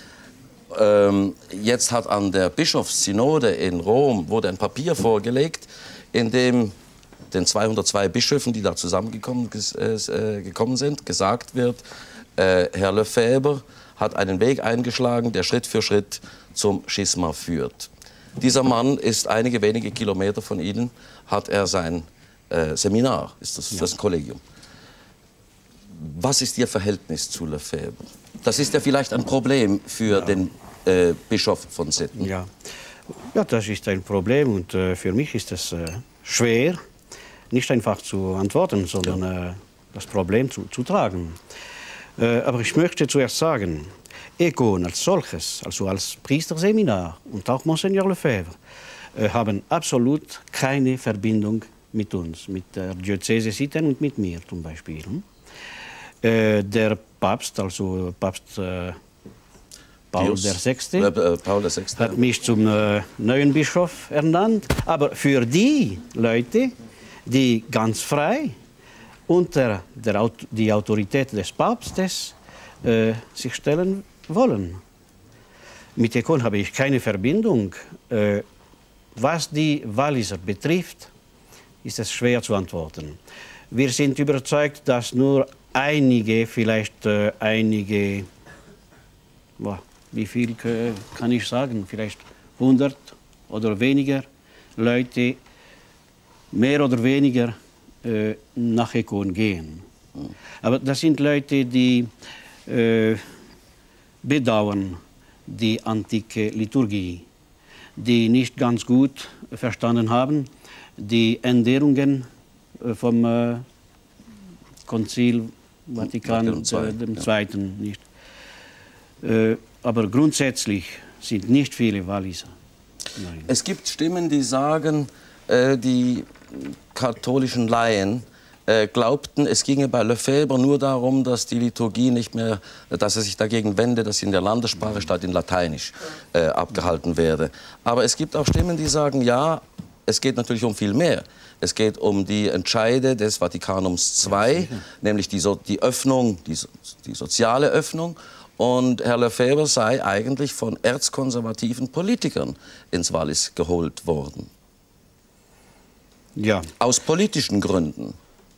Ähm, jetzt hat an der Bischofssynode in Rom wurde ein Papier vorgelegt, in dem den zweihundertzwei Bischöfen, die da zusammengekommen äh, gekommen sind, gesagt wird, äh, Herr Lefebvre hat einen Weg eingeschlagen, der Schritt für Schritt zum Schisma führt. Dieser Mann ist einige wenige Kilometer von Ihnen, hat er sein äh, Seminar, ist das, das ein Kollegium. Was ist Ihr Verhältnis zu Lefebvre? Das ist ja vielleicht ein Problem für ja. den äh, Bischof von Sitten. Ja. ja, das ist ein Problem und äh, für mich ist es äh, schwer, nicht einfach zu antworten, sondern ja. äh, das Problem zu, zu tragen. Äh, aber ich möchte zuerst sagen, Econ als solches, also als Priesterseminar und auch Monseigneur Lefebvre, äh, haben absolut keine Verbindung mit uns, mit der Diözese Sitten und mit mir zum Beispiel. Äh, der Papst, also Papst äh, Paul der Sechste, äh, Paul der Sechste, hat mich zum äh, neuen Bischof ernannt. Aber für die Leute, die ganz frei unter der, die Autorität des Papstes äh, sich stellen wollen. Mit Econ habe ich keine Verbindung. Äh, was die Walliser betrifft, ist es schwer zu antworten. Wir sind überzeugt, dass nur einige, vielleicht äh, einige, boah, wie viel äh, kann ich sagen, vielleicht hundert oder weniger Leute mehr oder weniger äh, nach Econ gehen. Aber das sind Leute, die äh, bedauern die antike Liturgie, die nicht ganz gut verstanden haben, die Änderungen äh, vom äh, Konzil Vatikan äh, dem Zweiten. Nicht. Äh, aber grundsätzlich sind nicht viele Walliser. Nein. Es gibt Stimmen, die sagen, äh, die katholischen Laien äh, glaubten, es ginge bei Lefebvre nur darum, dass die Liturgie nicht mehr, dass er sich dagegen wende, dass sie in der Landessprache statt in Lateinisch äh, abgehalten werde. Aber es gibt auch Stimmen, die sagen, ja, es geht natürlich um viel mehr. Es geht um die Entscheide des Vatikanums zwei, nämlich die, so die Öffnung, die, die soziale Öffnung. Und Herr Lefebvre sei eigentlich von erzkonservativen Politikern ins Wallis geholt worden. Ja. Aus politischen Gründen.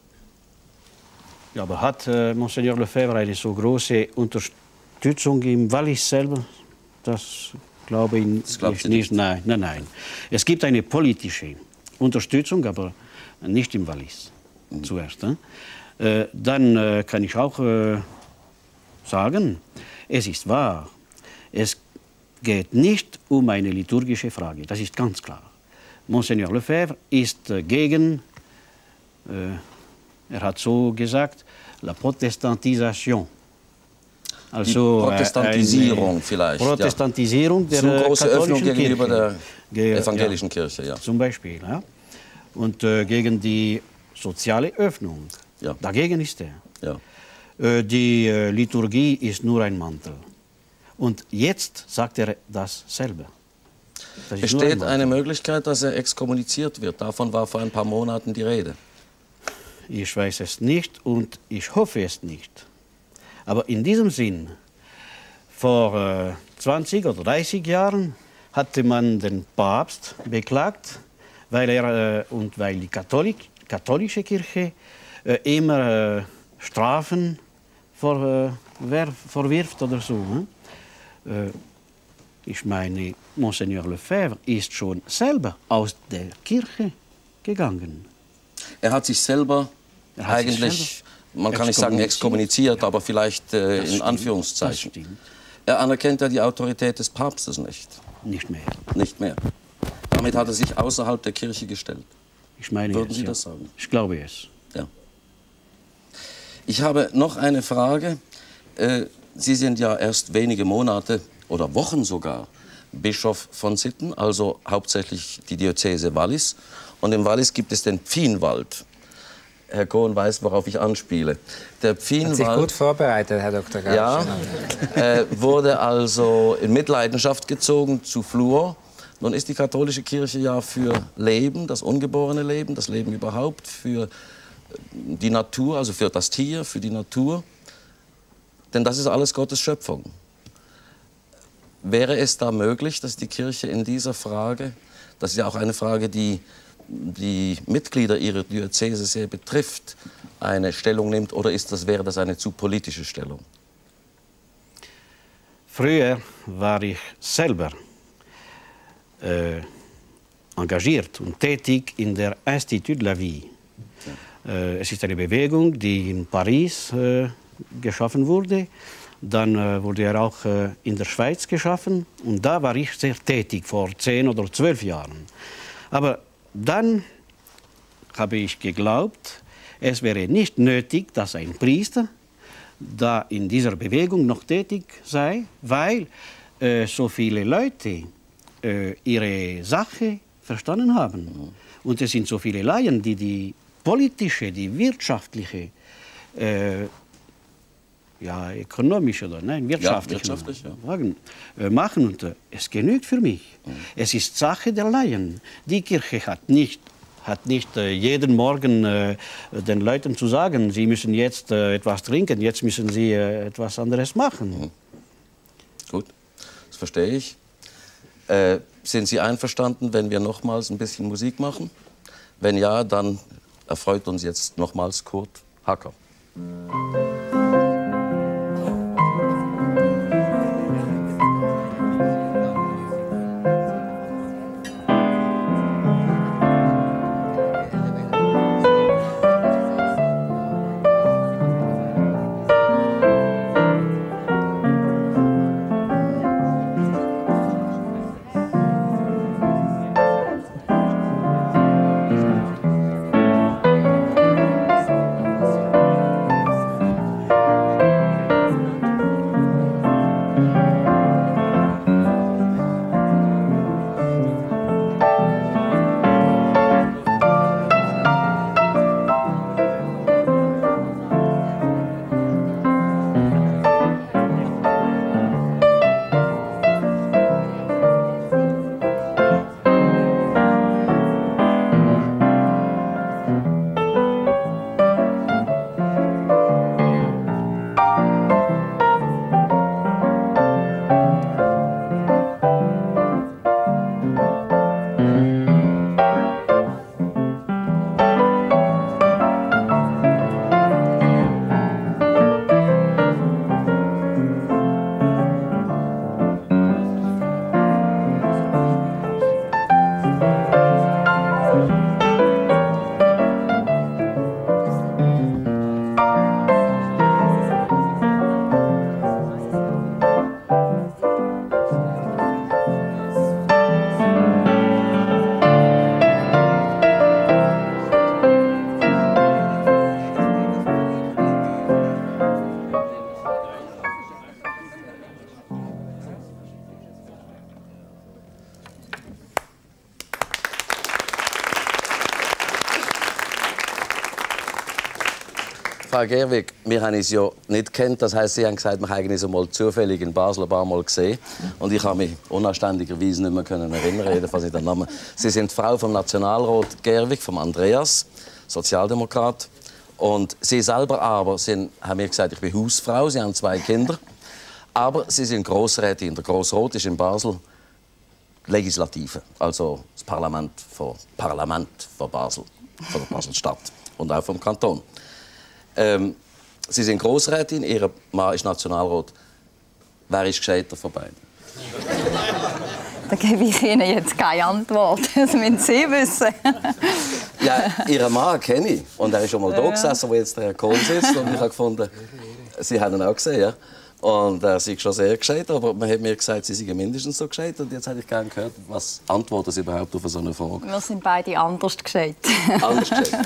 Ja, aber hat äh, Monseigneur Lefebvre eine so große Unterstützung im Wallis selber? Das glaube ich das nicht. nicht. Nein, nein, nein. Es gibt eine politische Unterstützung, aber nicht im Wallis mhm. zuerst. Äh, dann äh, kann ich auch äh, sagen, es ist wahr, es geht nicht um eine liturgische Frage, das ist ganz klar. Monseigneur Lefebvre ist äh, gegen, äh, er hat so gesagt, la Protestantisation. Also, die Protestantisierung vielleicht. Protestantisierung ja. der Zu große Öffnung katholischen gegenüber Kirche. der Ge evangelischen ja, Kirche, ja. Zum Beispiel. Ja. Und äh, gegen die soziale Öffnung. Ja. Dagegen ist er. Ja. Äh, die äh, Liturgie ist nur ein Mantel. Und jetzt sagt er das selber. Das Besteht ein eine Möglichkeit, dass er exkommuniziert wird? Davon war vor ein paar Monaten die Rede. Ich weiß es nicht und ich hoffe es nicht. Aber in diesem Sinn, vor äh, zwanzig oder dreißig Jahren hatte man den Papst beklagt, weil er äh, und weil die Katholik, katholische Kirche äh, immer äh, Strafen vor, äh, vorwirft oder so. Hm? Äh, ich meine, Monseigneur Lefebvre ist schon selber aus der Kirche gegangen. Er hat sich selber er hat eigentlich, sich selber man kann nicht sagen exkommuniziert, ja. aber vielleicht äh, in stimmt, Anführungszeichen. Er anerkennt ja die Autorität des Papstes nicht. Nicht mehr. Nicht mehr. Damit hat er sich außerhalb der Kirche gestellt. Ich meine Würden es, Sie ja. das sagen? Ich glaube es. Ja. Ich habe noch eine Frage. Äh, Sie sind ja erst wenige Monate oder Wochen sogar Bischof von Sitten, also hauptsächlich die Diözese Wallis. Und im Wallis gibt es den Pfienwald. Herr Kohn weiß, worauf ich anspiele. Der Pfienwald, hat sich gut vorbereitet, Herr Doktor Gausch. Ja, äh, wurde also in Mitleidenschaft gezogen zu Fluor. Nun ist die katholische Kirche ja für Leben, das ungeborene Leben, das Leben überhaupt, für die Natur, also für das Tier, für die Natur. Denn das ist alles Gottes Schöpfung. Wäre es da möglich, dass die Kirche in dieser Frage, das ist ja auch eine Frage, die die Mitglieder ihrer Diözese sehr betrifft, eine Stellung nimmt, oder ist das, wäre das eine zu politische Stellung? Früher war ich selber äh, engagiert und tätig in der Institut de la Vie. Ja. Äh, es ist eine Bewegung, die in Paris äh, geschaffen wurde. Dann äh, wurde er auch äh, in der Schweiz geschaffen. Und da war ich sehr tätig, vor zehn oder zwölf Jahren. Aber dann habe ich geglaubt, es wäre nicht nötig, dass ein Priester da in dieser Bewegung noch tätig sei, weil äh, so viele Leute äh, ihre Sache verstanden haben. Und es sind so viele Laien, die die politische, die wirtschaftliche, äh, ja, ökonomische oder nein, wirtschaftliche ja, wirtschaftlich, ja. Fragen, äh, machen. Und äh, es genügt für mich. Mhm. Es ist Sache der Laien. Die Kirche hat nicht, hat nicht äh, jeden Morgen äh, den Leuten zu sagen, sie müssen jetzt äh, etwas trinken, jetzt müssen sie äh, etwas anderes machen. Mhm. Gut, das verstehe ich. Äh, sind Sie einverstanden, wenn wir nochmals ein bisschen Musik machen? Wenn ja, dann erfreut uns jetzt nochmals Kurt Hacker. Frau Gerwig, wir haben uns ja nicht kennt. Das heisst, Sie haben gesagt, wir haben uns einmal zufällig in Basel ein paar Mal gesehen. Und ich kann mich unanständigerweise nicht mehr können erinnern, jedenfalls nicht den Namen. Sie sind die Frau vom Nationalrat Gerwig, vom Andreas, Sozialdemokrat. Und Sie selber aber sind, haben mir gesagt, ich bin Hausfrau, Sie haben zwei Kinder. Aber Sie sind Grossrätin. Der Grossrat ist in Basel Legislative, also das Parlament von, Parlament von Basel, von der Basel-Stadt und auch vom Kanton. Ähm, Sie sind Grossrätin, Ihr Mann ist Nationalrat. Wer ist gescheiter von beiden? Da gebe ich Ihnen jetzt keine Antwort. Das müssen Sie wissen. Ja, Ihren Mann kenne ich. Und er ist schon mal ja. da gesessen, wo jetzt der Herr Kohl sitzt. Und ich habe gefunden, Sie haben ihn auch gesehen. Ja? Und er ist schon sehr gescheit, aber man hat mir gesagt, Sie seien mindestens so gescheit. Und jetzt hätte ich gerne gehört, was antworten Sie überhaupt auf so eine Frage? Wir sind beide anders gescheit. Anders gescheit.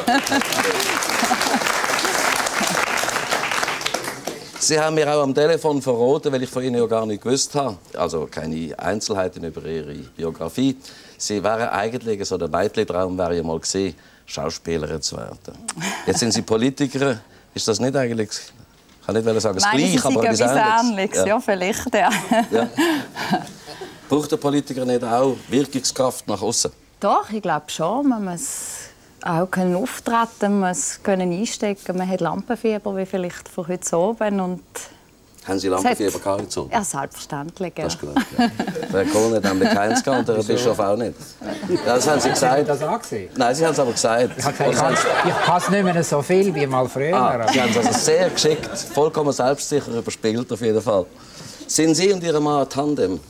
Sie haben mir auch am Telefon verraten, weil ich von Ihnen ja gar nicht gewusst habe, also keine Einzelheiten über Ihre Biografie. Sie wären eigentlich, so der Beitli-Traum wäre ja mal gesehen, Schauspielerin zu werden. Jetzt sind Sie Politikerin. Ist das nicht eigentlich, ich kann nicht sagen, das Gleiche, aber etwas Ähnliches? Ja. ja, vielleicht, ja. ja. Braucht der Politiker nicht auch Wirkungskraft nach außen? Doch, ich glaube schon. Man muss auch können auftreten, man muss können einstecken. Man hat Lampenfieber, wie vielleicht von heute oben. Und haben Sie Lampenfieber gehabt heute oben? Ja, selbstverständlich. Ja. Das ist gut. Ja. Der Kohl hat nämlich keins gehabt und der Bischof auch nicht. Ja, das haben Sie gesagt. Haben Sie das angesehen? Nein, Sie haben es aber gesagt. Ich habe es nicht mehr so viel wie mal früher. Ah, Sie haben es also sehr geschickt, vollkommen selbstsicher überspielt auf jeden Fall. Sind Sie und Ihr Mann ein Tandem?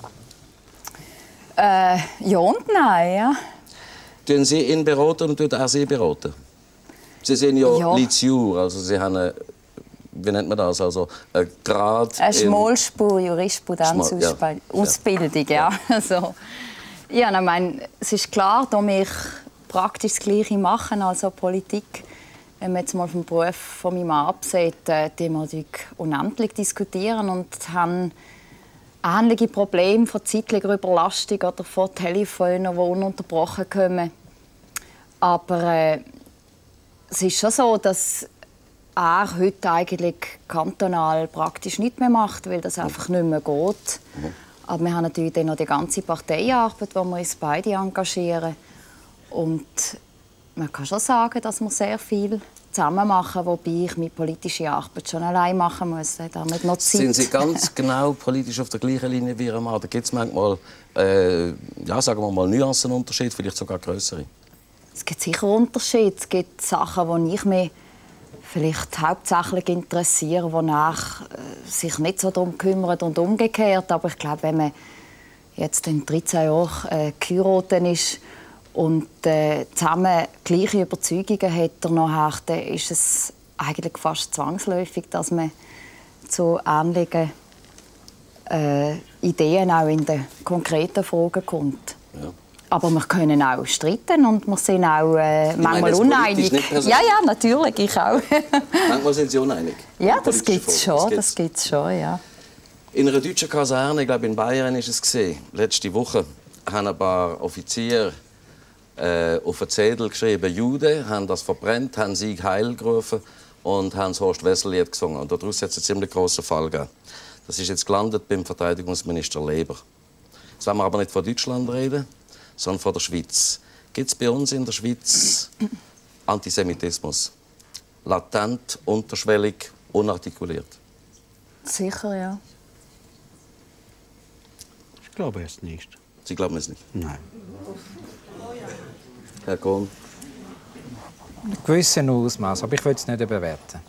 Äh, ja und nein, ja. Tun Sie ihn beraten und tut er Sie beraten? Sie sind ja, ja. Liziur, also Sie haben eine, wie nennt man das, also ein Grad... Eine Schmalspur, Jurisprudenzausbildung, ja. ja. Also, ja, ich meine, es ist klar, dass wir praktisch das Gleiche machen, also Politik. Wenn man jetzt mal vom Beruf von meinem Mann absieht, äh, die wir unendlich diskutieren und haben ähnliche Probleme von zeitlicher Überlastung oder von Telefonen, die ununterbrochen kommen. Aber äh, es ist schon so, dass er heute eigentlich kantonal praktisch nichts mehr macht, weil das einfach nicht mehr geht. Aber wir haben natürlich dann noch die ganze Parteiarbeit, wo wir uns beide engagieren. Und man kann schon sagen, dass wir sehr viel zusammen machen, wobei ich meine politische Arbeit schon allein machen muss. Da nicht noch Zeit. Sind Sie ganz genau politisch auf der gleichen Linie wie Ihr Mann? Da gibt es manchmal, äh, ja, sagen wir mal, Nuancenunterschiede, vielleicht sogar größere? Es gibt sicher Unterschiede. Es gibt Sachen, wo ich mich vielleicht hauptsächlich interessiere, wonach äh, sich nicht so darum kümmert und umgekehrt. Aber ich glaube, wenn man jetzt in dreizehn Jahren äh, geheiratet ist und äh, zusammen gleiche Überzeugungen hat, danach, dann ist es eigentlich fast zwangsläufig, dass man zu ähnlichen äh, Ideen auch in den konkreten Fragen kommt. Ja. Aber wir können auch streiten und wir sind auch äh, manchmal uneinig. Ja, ja, natürlich, ich auch. Manchmal sind Sie uneinig? Ja, das gibt es schon, das gibt's schon, ja. In einer deutschen Kaserne, ich glaube in Bayern ist es gesehen, letzte Woche haben ein paar Offiziere äh, auf einen Zettel geschrieben, Jude, haben das verbrennt, haben Sieg Heil gerufen und haben das Horst Wessel-Lied gesungen. Und daraus hat es einen ziemlich grossen Fall gegeben. Das ist jetzt gelandet beim Verteidigungsminister Leber. Jetzt wollen wir aber nicht von Deutschland reden, sondern von der Schweiz. Gibt es bei uns in der Schweiz Antisemitismus? Latent, unterschwellig, unartikuliert? Sicher, ja. Ich glaube es nicht. Sie glauben es nicht? Nein. Herr Kohn? In gewissem Ausmaß, aber ich will es nicht überwerten.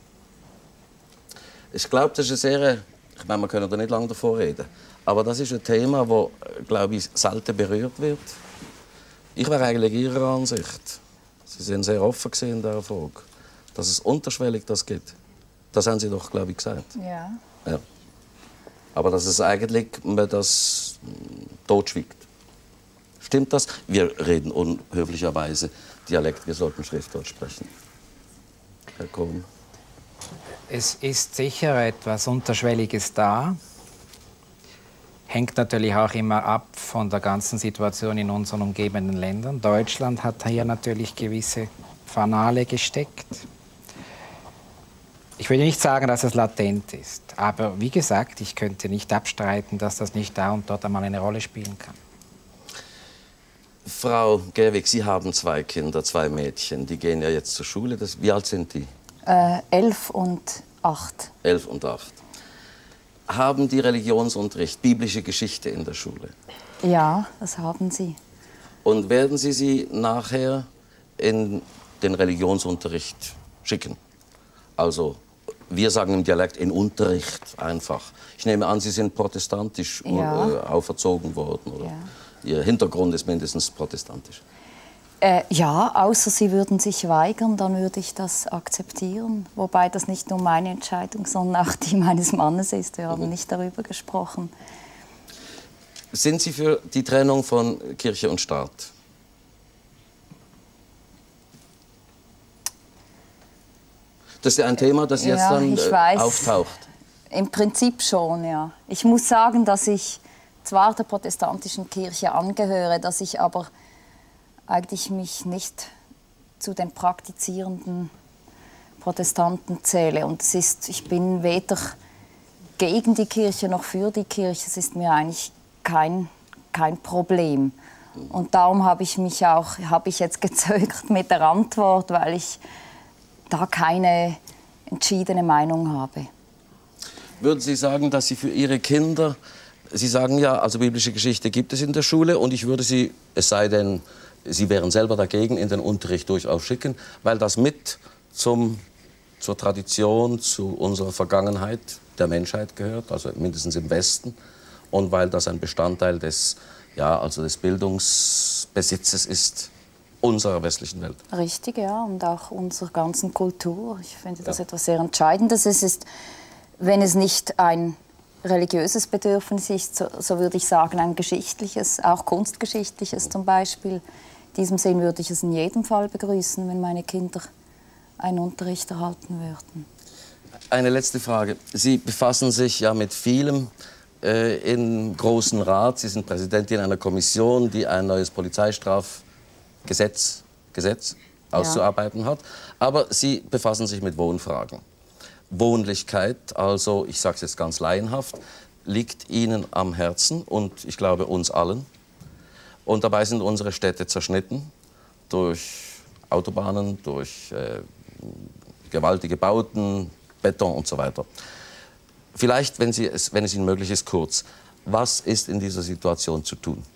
Ich glaube, das ist eine sehr... Ich meine, wir können da nicht lange davor reden. Aber das ist ein Thema, das, glaube ich, selten berührt wird. Ich wäre eigentlich Ihrer Ansicht. Sie sind sehr offen in dieser Frage. Dass es unterschwellig das gibt. Das haben Sie doch, glaube ich, gesagt. Ja. Ja. Aber dass es eigentlich man das totschwiegt. Stimmt das? Wir reden unhöflicherweise Dialekt. Wir sollten Schriftdeutsch sprechen. Herr Kohn. Es ist sicher etwas Unterschwelliges da. Hängt natürlich auch immer ab von der ganzen Situation in unseren umgebenden Ländern. Deutschland hat hier natürlich gewisse Fanale gesteckt. Ich würde nicht sagen, dass es latent ist. Aber wie gesagt, ich könnte nicht abstreiten, dass das nicht da und dort einmal eine Rolle spielen kann. Frau Gerwig, Sie haben zwei Kinder, zwei Mädchen. Die gehen ja jetzt zur Schule. Das, wie alt sind die? Äh, elf und acht. Elf und acht. Haben die Religionsunterricht, biblische Geschichte in der Schule? Ja, das haben sie. Und werden Sie sie nachher in den Religionsunterricht schicken? Also, wir sagen im Dialekt, in Unterricht einfach. Ich nehme an, Sie sind protestantisch Ja. äh, auferzogen worden, oder? Ja. Ihr Hintergrund ist mindestens protestantisch. Äh, ja, außer sie würden sich weigern, dann würde ich das akzeptieren. Wobei das nicht nur meine Entscheidung, sondern auch die meines Mannes ist. Wir haben Mhm. nicht darüber gesprochen. Sind Sie für die Trennung von Kirche und Staat? Das ist ja ein Thema, das jetzt Ja, dann ich äh, weiß. auftaucht. Im Prinzip schon, ja. Ich muss sagen, dass ich zwar der protestantischen Kirche angehöre, dass ich aber eigentlich mich nicht zu den praktizierenden Protestanten zähle. Und es ist, ich bin weder gegen die Kirche noch für die Kirche. Es ist mir eigentlich kein, kein Problem. Und darum habe ich mich auch, habe ich jetzt gezögert mit der Antwort, weil ich da keine entschiedene Meinung habe. Würden Sie sagen, dass Sie für Ihre Kinder, Sie sagen ja, also biblische Geschichte gibt es in der Schule, und ich würde Sie, es sei denn, Sie wären selber dagegen, in den Unterricht durchaus schicken, weil das mit zum, zur Tradition, zu unserer Vergangenheit der Menschheit gehört, also mindestens im Westen, und weil das ein Bestandteil des, ja, also des Bildungsbesitzes ist unserer westlichen Welt. Richtig, ja, und auch unserer ganzen Kultur. Ich finde das Ja. etwas sehr Entscheidendes. Es ist, wenn es nicht ein religiöses Bedürfnis ist, so, so würde ich sagen, ein geschichtliches, auch kunstgeschichtliches zum Beispiel. In diesem Sinn würde ich es in jedem Fall begrüßen, wenn meine Kinder einen Unterricht erhalten würden. Eine letzte Frage. Sie befassen sich ja mit vielem äh, im Großen Rat. Sie sind Präsidentin einer Kommission, die ein neues Polizeistrafgesetz Gesetz auszuarbeiten hat. Aber Sie befassen sich mit Wohnfragen. Wohnlichkeit, also ich sage es jetzt ganz laienhaft, liegt Ihnen am Herzen und ich glaube uns allen. Und dabei sind unsere Städte zerschnitten durch Autobahnen, durch äh, gewaltige Bauten, Beton und so weiter. Vielleicht, wenn, Sie es, wenn es Ihnen möglich ist, kurz. Was ist in dieser Situation zu tun?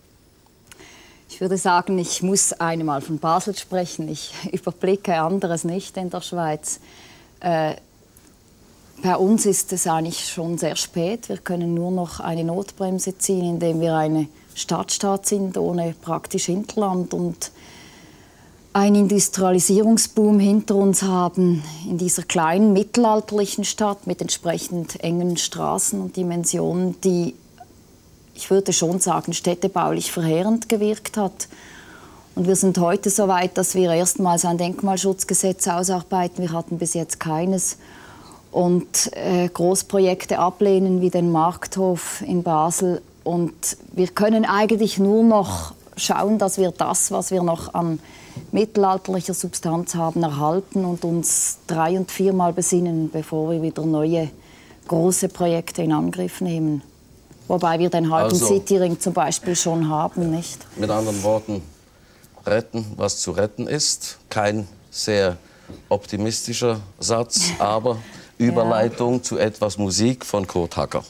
Ich würde sagen, ich muss einmal von Basel sprechen. Ich überblicke anderes nicht in der Schweiz. Äh, bei uns ist es eigentlich schon sehr spät. Wir können nur noch eine Notbremse ziehen, indem wir eine Stadtstaat sind, ohne praktisch Hinterland und einen Industrialisierungsboom hinter uns haben in dieser kleinen mittelalterlichen Stadt mit entsprechend engen Straßen und Dimensionen, die, ich würde schon sagen, städtebaulich verheerend gewirkt hat. Und wir sind heute so weit, dass wir erstmals ein Denkmalschutzgesetz ausarbeiten. Wir hatten bis jetzt keines. Und äh, Großprojekte ablehnen wie den Markthof in Basel. Und wir können eigentlich nur noch schauen, dass wir das, was wir noch an mittelalterlicher Substanz haben, erhalten und uns drei- und viermal besinnen, bevor wir wieder neue große Projekte in Angriff nehmen. Wobei wir den halben Also, Cityring zum Beispiel schon haben, nicht? Mit anderen Worten, retten, was zu retten ist. Kein sehr optimistischer Satz, aber Überleitung ja. zu etwas Musik von Kurt Hacker.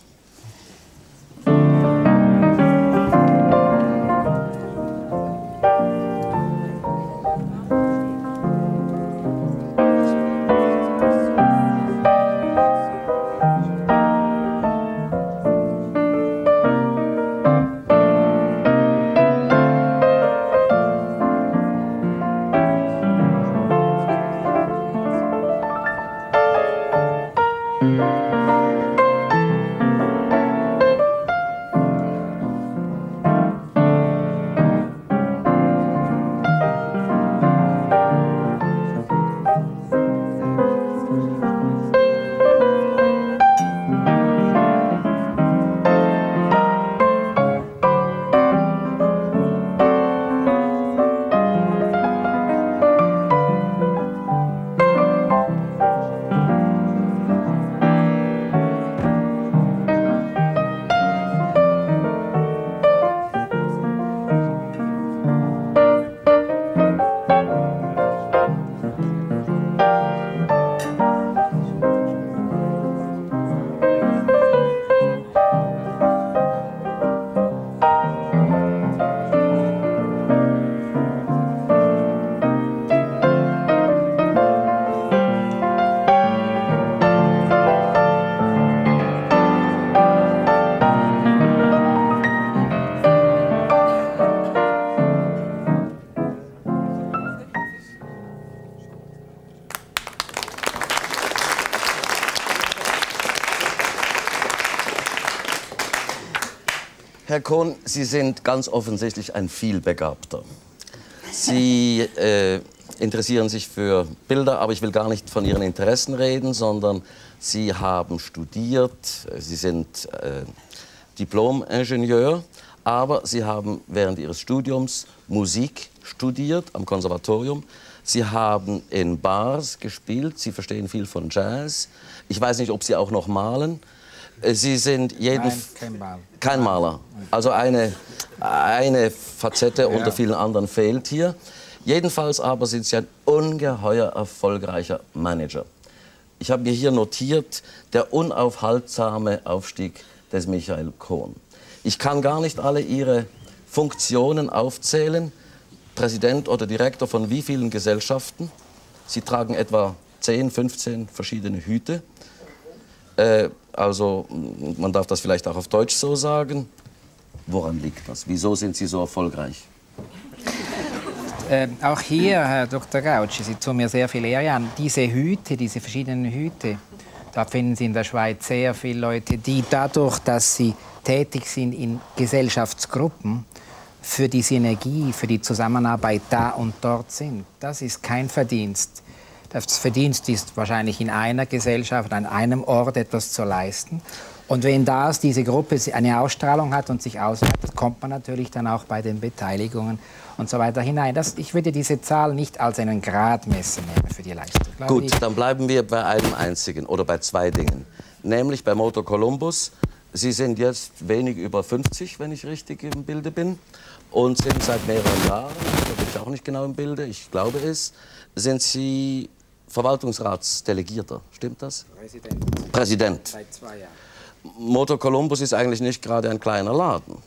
Herr Kohn, Sie sind ganz offensichtlich ein Vielbegabter. Sie äh, interessieren sich für Bilder, aber ich will gar nicht von Ihren Interessen reden, sondern Sie haben studiert, Sie sind äh, Diplom-Ingenieur, aber Sie haben während Ihres Studiums Musik studiert am Konservatorium. Sie haben in Bars gespielt, Sie verstehen viel von Jazz. Ich weiß nicht, ob Sie auch noch malen. Sie sind jeden Nein, kein Maler. Kein Maler. Also eine, eine Facette ja. unter vielen anderen fehlt hier. Jedenfalls aber sind Sie ein ungeheuer erfolgreicher Manager. Ich habe mir hier notiert, der unaufhaltsame Aufstieg des Michael Kohn. Ich kann gar nicht alle Ihre Funktionen aufzählen. Präsident oder Direktor von wie vielen Gesellschaften? Sie tragen etwa zehn, fünfzehn verschiedene Hüte. Äh, also, man darf das vielleicht auch auf Deutsch so sagen. Woran liegt das? Wieso sind Sie so erfolgreich? Äh, auch hier, Herr Doktor Gautschi, Sie tun mir sehr viel Ehre an. Diese Hüte, diese verschiedenen Hüte, da finden Sie in der Schweiz sehr viele Leute, die dadurch, dass sie tätig sind in Gesellschaftsgruppen, für die Synergie, für die Zusammenarbeit da und dort sind. Das ist kein Verdienst. Das Verdienst ist wahrscheinlich in einer Gesellschaft, an einem Ort etwas zu leisten. Und wenn das, diese Gruppe eine Ausstrahlung hat und sich ausweitet, kommt man natürlich dann auch bei den Beteiligungen und so weiter hinein. Das, ich würde diese Zahl nicht als einen Gradmesser nehmen für die Leistung. Gut, ich. Dann bleiben wir bei einem einzigen oder bei zwei Dingen. Nämlich bei Motor Columbus. Sie sind jetzt wenig über fünfzig, wenn ich richtig im Bilde bin. Und sind seit mehreren Jahren, da bin ich auch nicht genau im Bilde, ich glaube es, sind Sie Verwaltungsratsdelegierter, stimmt das? Präsident. Präsident. Seit zwei Jahren. Motor Columbus ist eigentlich nicht gerade ein kleiner Laden.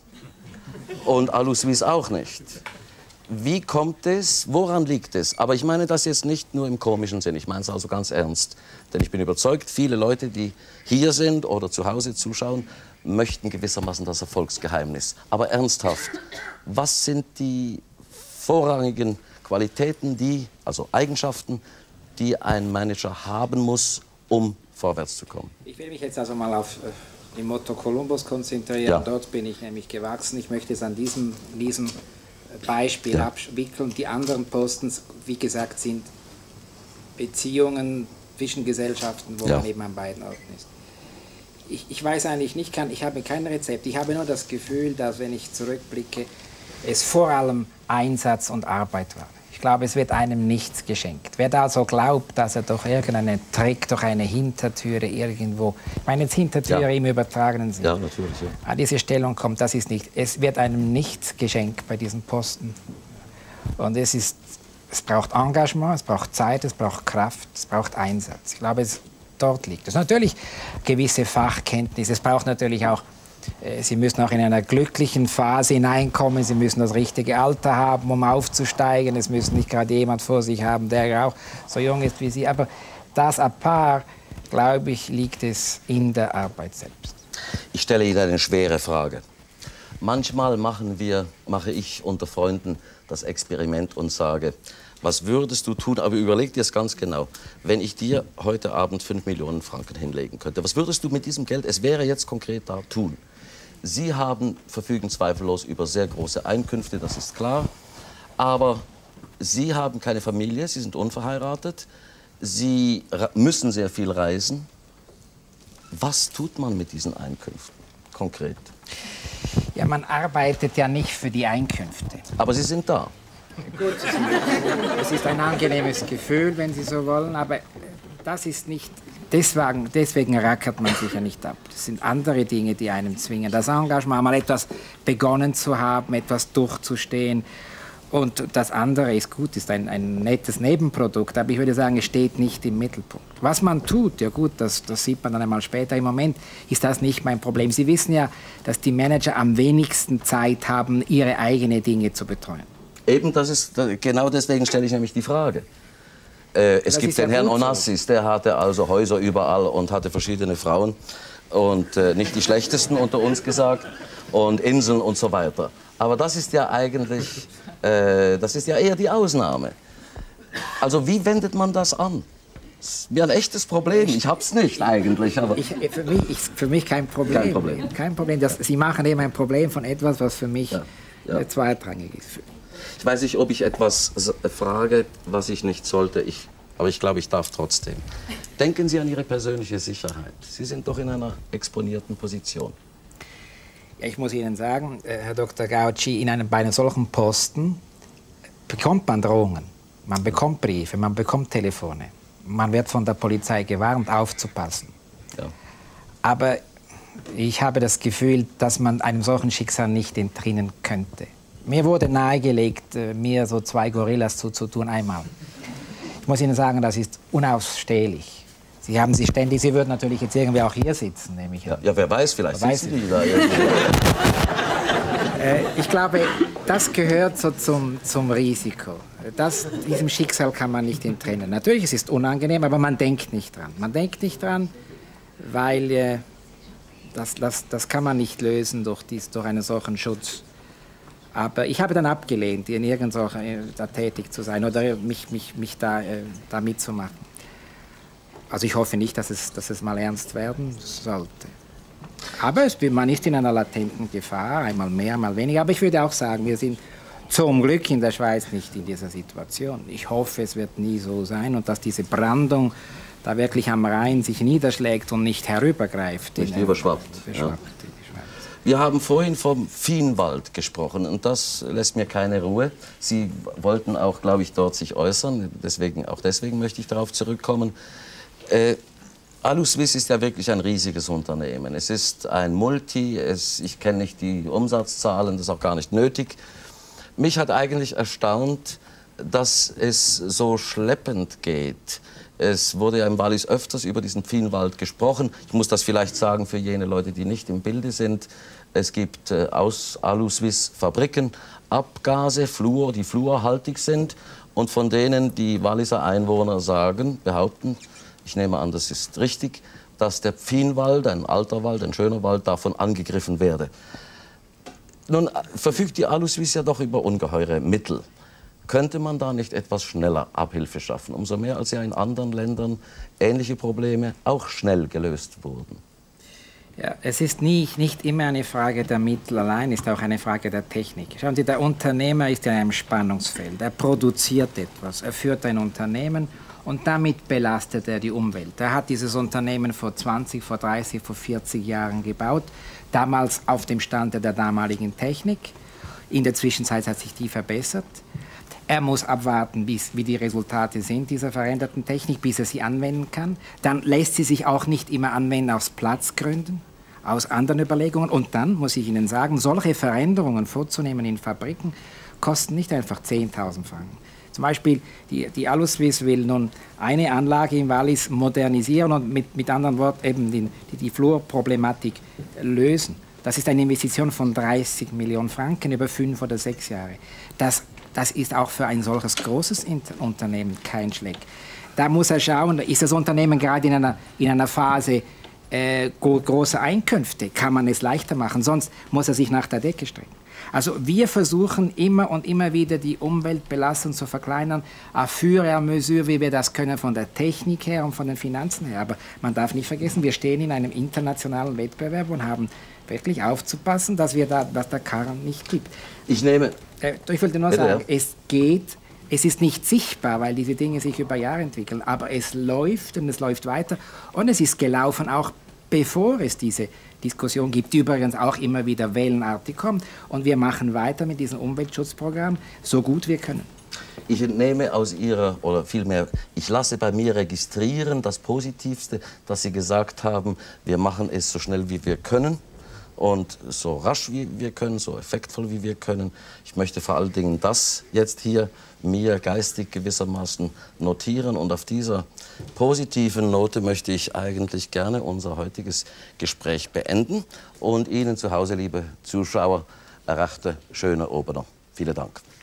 Und Alu-Suisse auch nicht. Wie kommt es, woran liegt es? Aber ich meine das jetzt nicht nur im komischen Sinn, ich meine es also ganz ernst. Denn ich bin überzeugt, viele Leute, die hier sind oder zu Hause zuschauen, möchten gewissermaßen das Erfolgsgeheimnis. Aber ernsthaft, was sind die vorrangigen Qualitäten, die, also Eigenschaften, die ein Manager haben muss, um vorwärts zu kommen? Ich will mich jetzt also mal auf äh, die Motor Columbus konzentrieren. Ja. Dort bin ich nämlich gewachsen. Ich möchte es an diesem, diesem Beispiel ja. abwickeln. Die anderen Posten, wie gesagt, sind Beziehungen zwischen Gesellschaften, wo ja. man eben an beiden Orten ist. Ich, ich weiß eigentlich nicht, kann, ich habe kein Rezept. Ich habe nur das Gefühl, dass, wenn ich zurückblicke, es vor allem Einsatz und Arbeit war. Ich glaube, es wird einem nichts geschenkt. Wer da so glaubt, dass er durch irgendeinen Trick, durch eine Hintertüre irgendwo, ich meine jetzt Hintertüre ja. im übertragenen Sinne, ja, natürlich, ja. an diese Stellung kommt, das ist nicht, es wird einem nichts geschenkt bei diesen Posten. Und es ist, es braucht Engagement, es braucht Zeit, es braucht Kraft, es braucht Einsatz. Ich glaube, es dort liegt es. Natürlich gewisse Fachkenntnisse, es braucht natürlich auch, Sie müssen auch in einer glücklichen Phase hineinkommen. Sie müssen das richtige Alter haben, um aufzusteigen. Es müssen nicht gerade jemand vor sich haben, der auch so jung ist wie Sie. Aber das apart, glaube ich, liegt es in der Arbeit selbst. Ich stelle Ihnen eine schwere Frage. Manchmal machen wir, mache ich unter Freunden das Experiment und sage, was würdest du tun, aber überleg dir es ganz genau, wenn ich dir heute Abend fünf Millionen Franken hinlegen könnte, was würdest du mit diesem Geld, es wäre jetzt konkret da, tun? Sie haben, verfügen zweifellos über sehr große Einkünfte, das ist klar, aber Sie haben keine Familie, Sie sind unverheiratet, Sie müssen sehr viel reisen. Was tut man mit diesen Einkünften konkret? Ja, man arbeitet ja nicht für die Einkünfte. Aber sie sind da. Gut, es ist ein angenehmes Gefühl, wenn Sie so wollen, aber das ist nicht, deswegen, deswegen rackert man sich ja nicht ab. Das sind andere Dinge, die einem zwingen. Das Engagement, mal etwas begonnen zu haben, etwas durchzustehen. Und das andere ist gut, ist ein, ein nettes Nebenprodukt, aber ich würde sagen, es steht nicht im Mittelpunkt. Was man tut, ja gut, das, das sieht man dann einmal später. Im Moment ist das nicht mein Problem. Sie wissen ja, dass die Manager am wenigsten Zeit haben, ihre eigenen Dinge zu betreuen. Eben, das ist, genau deswegen stelle ich nämlich die Frage. Äh, es das gibt den ja Herrn Onassis, der hatte also Häuser überall und hatte verschiedene Frauen. Und äh, nicht die schlechtesten unter uns gesagt. Und Inseln und so weiter. Aber das ist ja eigentlich, äh, das ist ja eher die Ausnahme. Also wie wendet man das an? Das wäre ein echtes Problem. Ich habe es nicht eigentlich. Aber ich, für, mich, ich, für mich kein Problem. Kein Problem. Kein Problem. Das, Sie machen eben ein Problem von etwas, was für mich ja, ja. zweitrangig ist. Ich weiß nicht, ob ich etwas frage, was ich nicht sollte. Ich, aber ich glaube, ich darf trotzdem. Denken Sie an Ihre persönliche Sicherheit. Sie sind doch in einer exponierten Position. Ja, ich muss Ihnen sagen, Herr Doktor Gauci, in einem, bei einem solchen Posten bekommt man Drohungen, man bekommt Briefe, man bekommt Telefone. Man wird von der Polizei gewarnt, aufzupassen. Ja. Aber ich habe das Gefühl, dass man einem solchen Schicksal nicht entrinnen könnte. Mir wurde nahegelegt, mir so zwei Gorillas zuzutun, einmal. Ich muss Ihnen sagen, das ist unausstehlich. Sie haben sie ständig, Sie würden natürlich jetzt irgendwie auch hier sitzen, nehme ich an. Ja, ja, wer weiß, vielleicht wer sitzen weiß. Die da äh, Ich glaube, das gehört so zum, zum Risiko. Das, diesem Schicksal kann man nicht entrinnen. Natürlich, es ist unangenehm, aber man denkt nicht dran. Man denkt nicht dran, weil äh, das, das, das kann man nicht lösen durch, dies, durch einen solchen Schutz. Aber ich habe dann abgelehnt, in irgendwo da tätig zu sein oder mich, mich, mich da, äh, da mitzumachen. Also ich hoffe nicht, dass es, dass es mal ernst werden sollte. Aber es, man ist in einer latenten Gefahr, einmal mehr, einmal weniger. Aber ich würde auch sagen, wir sind zum Glück in der Schweiz nicht in dieser Situation. Ich hoffe, es wird nie so sein und dass diese Brandung da wirklich am Rhein sich niederschlägt und nicht herübergreift. Nicht überschwappt. Ja. Wir haben vorhin vom Fienwald gesprochen und das lässt mir keine Ruhe. Sie wollten auch, glaube ich, dort sich äußern. Deswegen, auch deswegen möchte ich darauf zurückkommen. Äh, Aluswiss ist ja wirklich ein riesiges Unternehmen. Es ist ein Multi, es, ich kenne nicht die Umsatzzahlen, das ist auch gar nicht nötig. Mich hat eigentlich erstaunt, dass es so schleppend geht. Es wurde ja im Wallis öfters über diesen Fienwald gesprochen. Ich muss das vielleicht sagen für jene Leute, die nicht im Bilde sind. Es gibt äh, aus Aluswiss Fabriken, Abgase, Fluor, die fluorhaltig sind und von denen die Walliser Einwohner sagen, behaupten, ich nehme an, das ist richtig, dass der Fienwald, ein alter Wald, ein schöner Wald, davon angegriffen werde. Nun verfügt die Aluswiss ja doch über ungeheure Mittel. Könnte man da nicht etwas schneller Abhilfe schaffen? Umso mehr, als ja in anderen Ländern ähnliche Probleme auch schnell gelöst wurden. Ja, es ist nie, nicht immer eine Frage der Mittel allein, es ist auch eine Frage der Technik. Schauen Sie, der Unternehmer ist in einem Spannungsfeld. Er produziert etwas, er führt ein Unternehmen und damit belastet er die Umwelt. Er hat dieses Unternehmen vor zwanzig, vor dreißig, vor vierzig Jahren gebaut, damals auf dem Stand der damaligen Technik. In der Zwischenzeit hat sich die verbessert. Er muss abwarten, bis, wie die Resultate sind dieser veränderten Technik, bis er sie anwenden kann. Dann lässt sie sich auch nicht immer anwenden aus Platzgründen, aus anderen Überlegungen. Und dann muss ich Ihnen sagen, solche Veränderungen vorzunehmen in Fabriken kosten nicht einfach zehntausend Franken. Zum Beispiel, die, die Aluswiss will nun eine Anlage im Wallis modernisieren und mit, mit anderen Worten eben die, die, die Fluorproblematik lösen. Das ist eine Investition von dreißig Millionen Franken über fünf oder sechs Jahre. Das, das ist auch für ein solches großes Unternehmen kein Schleck. Da muss er schauen, ist das Unternehmen gerade in einer, in einer Phase äh, großer Einkünfte, kann man es leichter machen, sonst muss er sich nach der Decke strecken. Also wir versuchen immer und immer wieder die Umweltbelastung zu verkleinern, à fur et à mesure, wie wir das können von der Technik her und von den Finanzen her. Aber man darf nicht vergessen, wir stehen in einem internationalen Wettbewerb und haben wirklich aufzupassen, dass, wir da, dass der Karren nicht kippt. Ich nehme... Äh, ich wollte nur sagen, es geht, es ist nicht sichtbar, weil diese Dinge sich über Jahre entwickeln, aber es läuft und es läuft weiter und es ist gelaufen auch bevor es diese Diskussion gibt, die übrigens auch immer wieder wellenartig kommt. Und wir machen weiter mit diesem Umweltschutzprogramm, so gut wir können. Ich entnehme aus Ihrer, oder vielmehr, ich lasse bei mir registrieren das Positivste, dass Sie gesagt haben, wir machen es so schnell wie wir können und so rasch wie wir können, so effektvoll wie wir können. Ich möchte vor allen Dingen das jetzt hier mir geistig gewissermaßen notieren. Und auf dieser positiven Note möchte ich eigentlich gerne unser heutiges Gespräch beenden und Ihnen zu Hause, liebe Zuschauer, erreichte schöne Obener. Vielen Dank.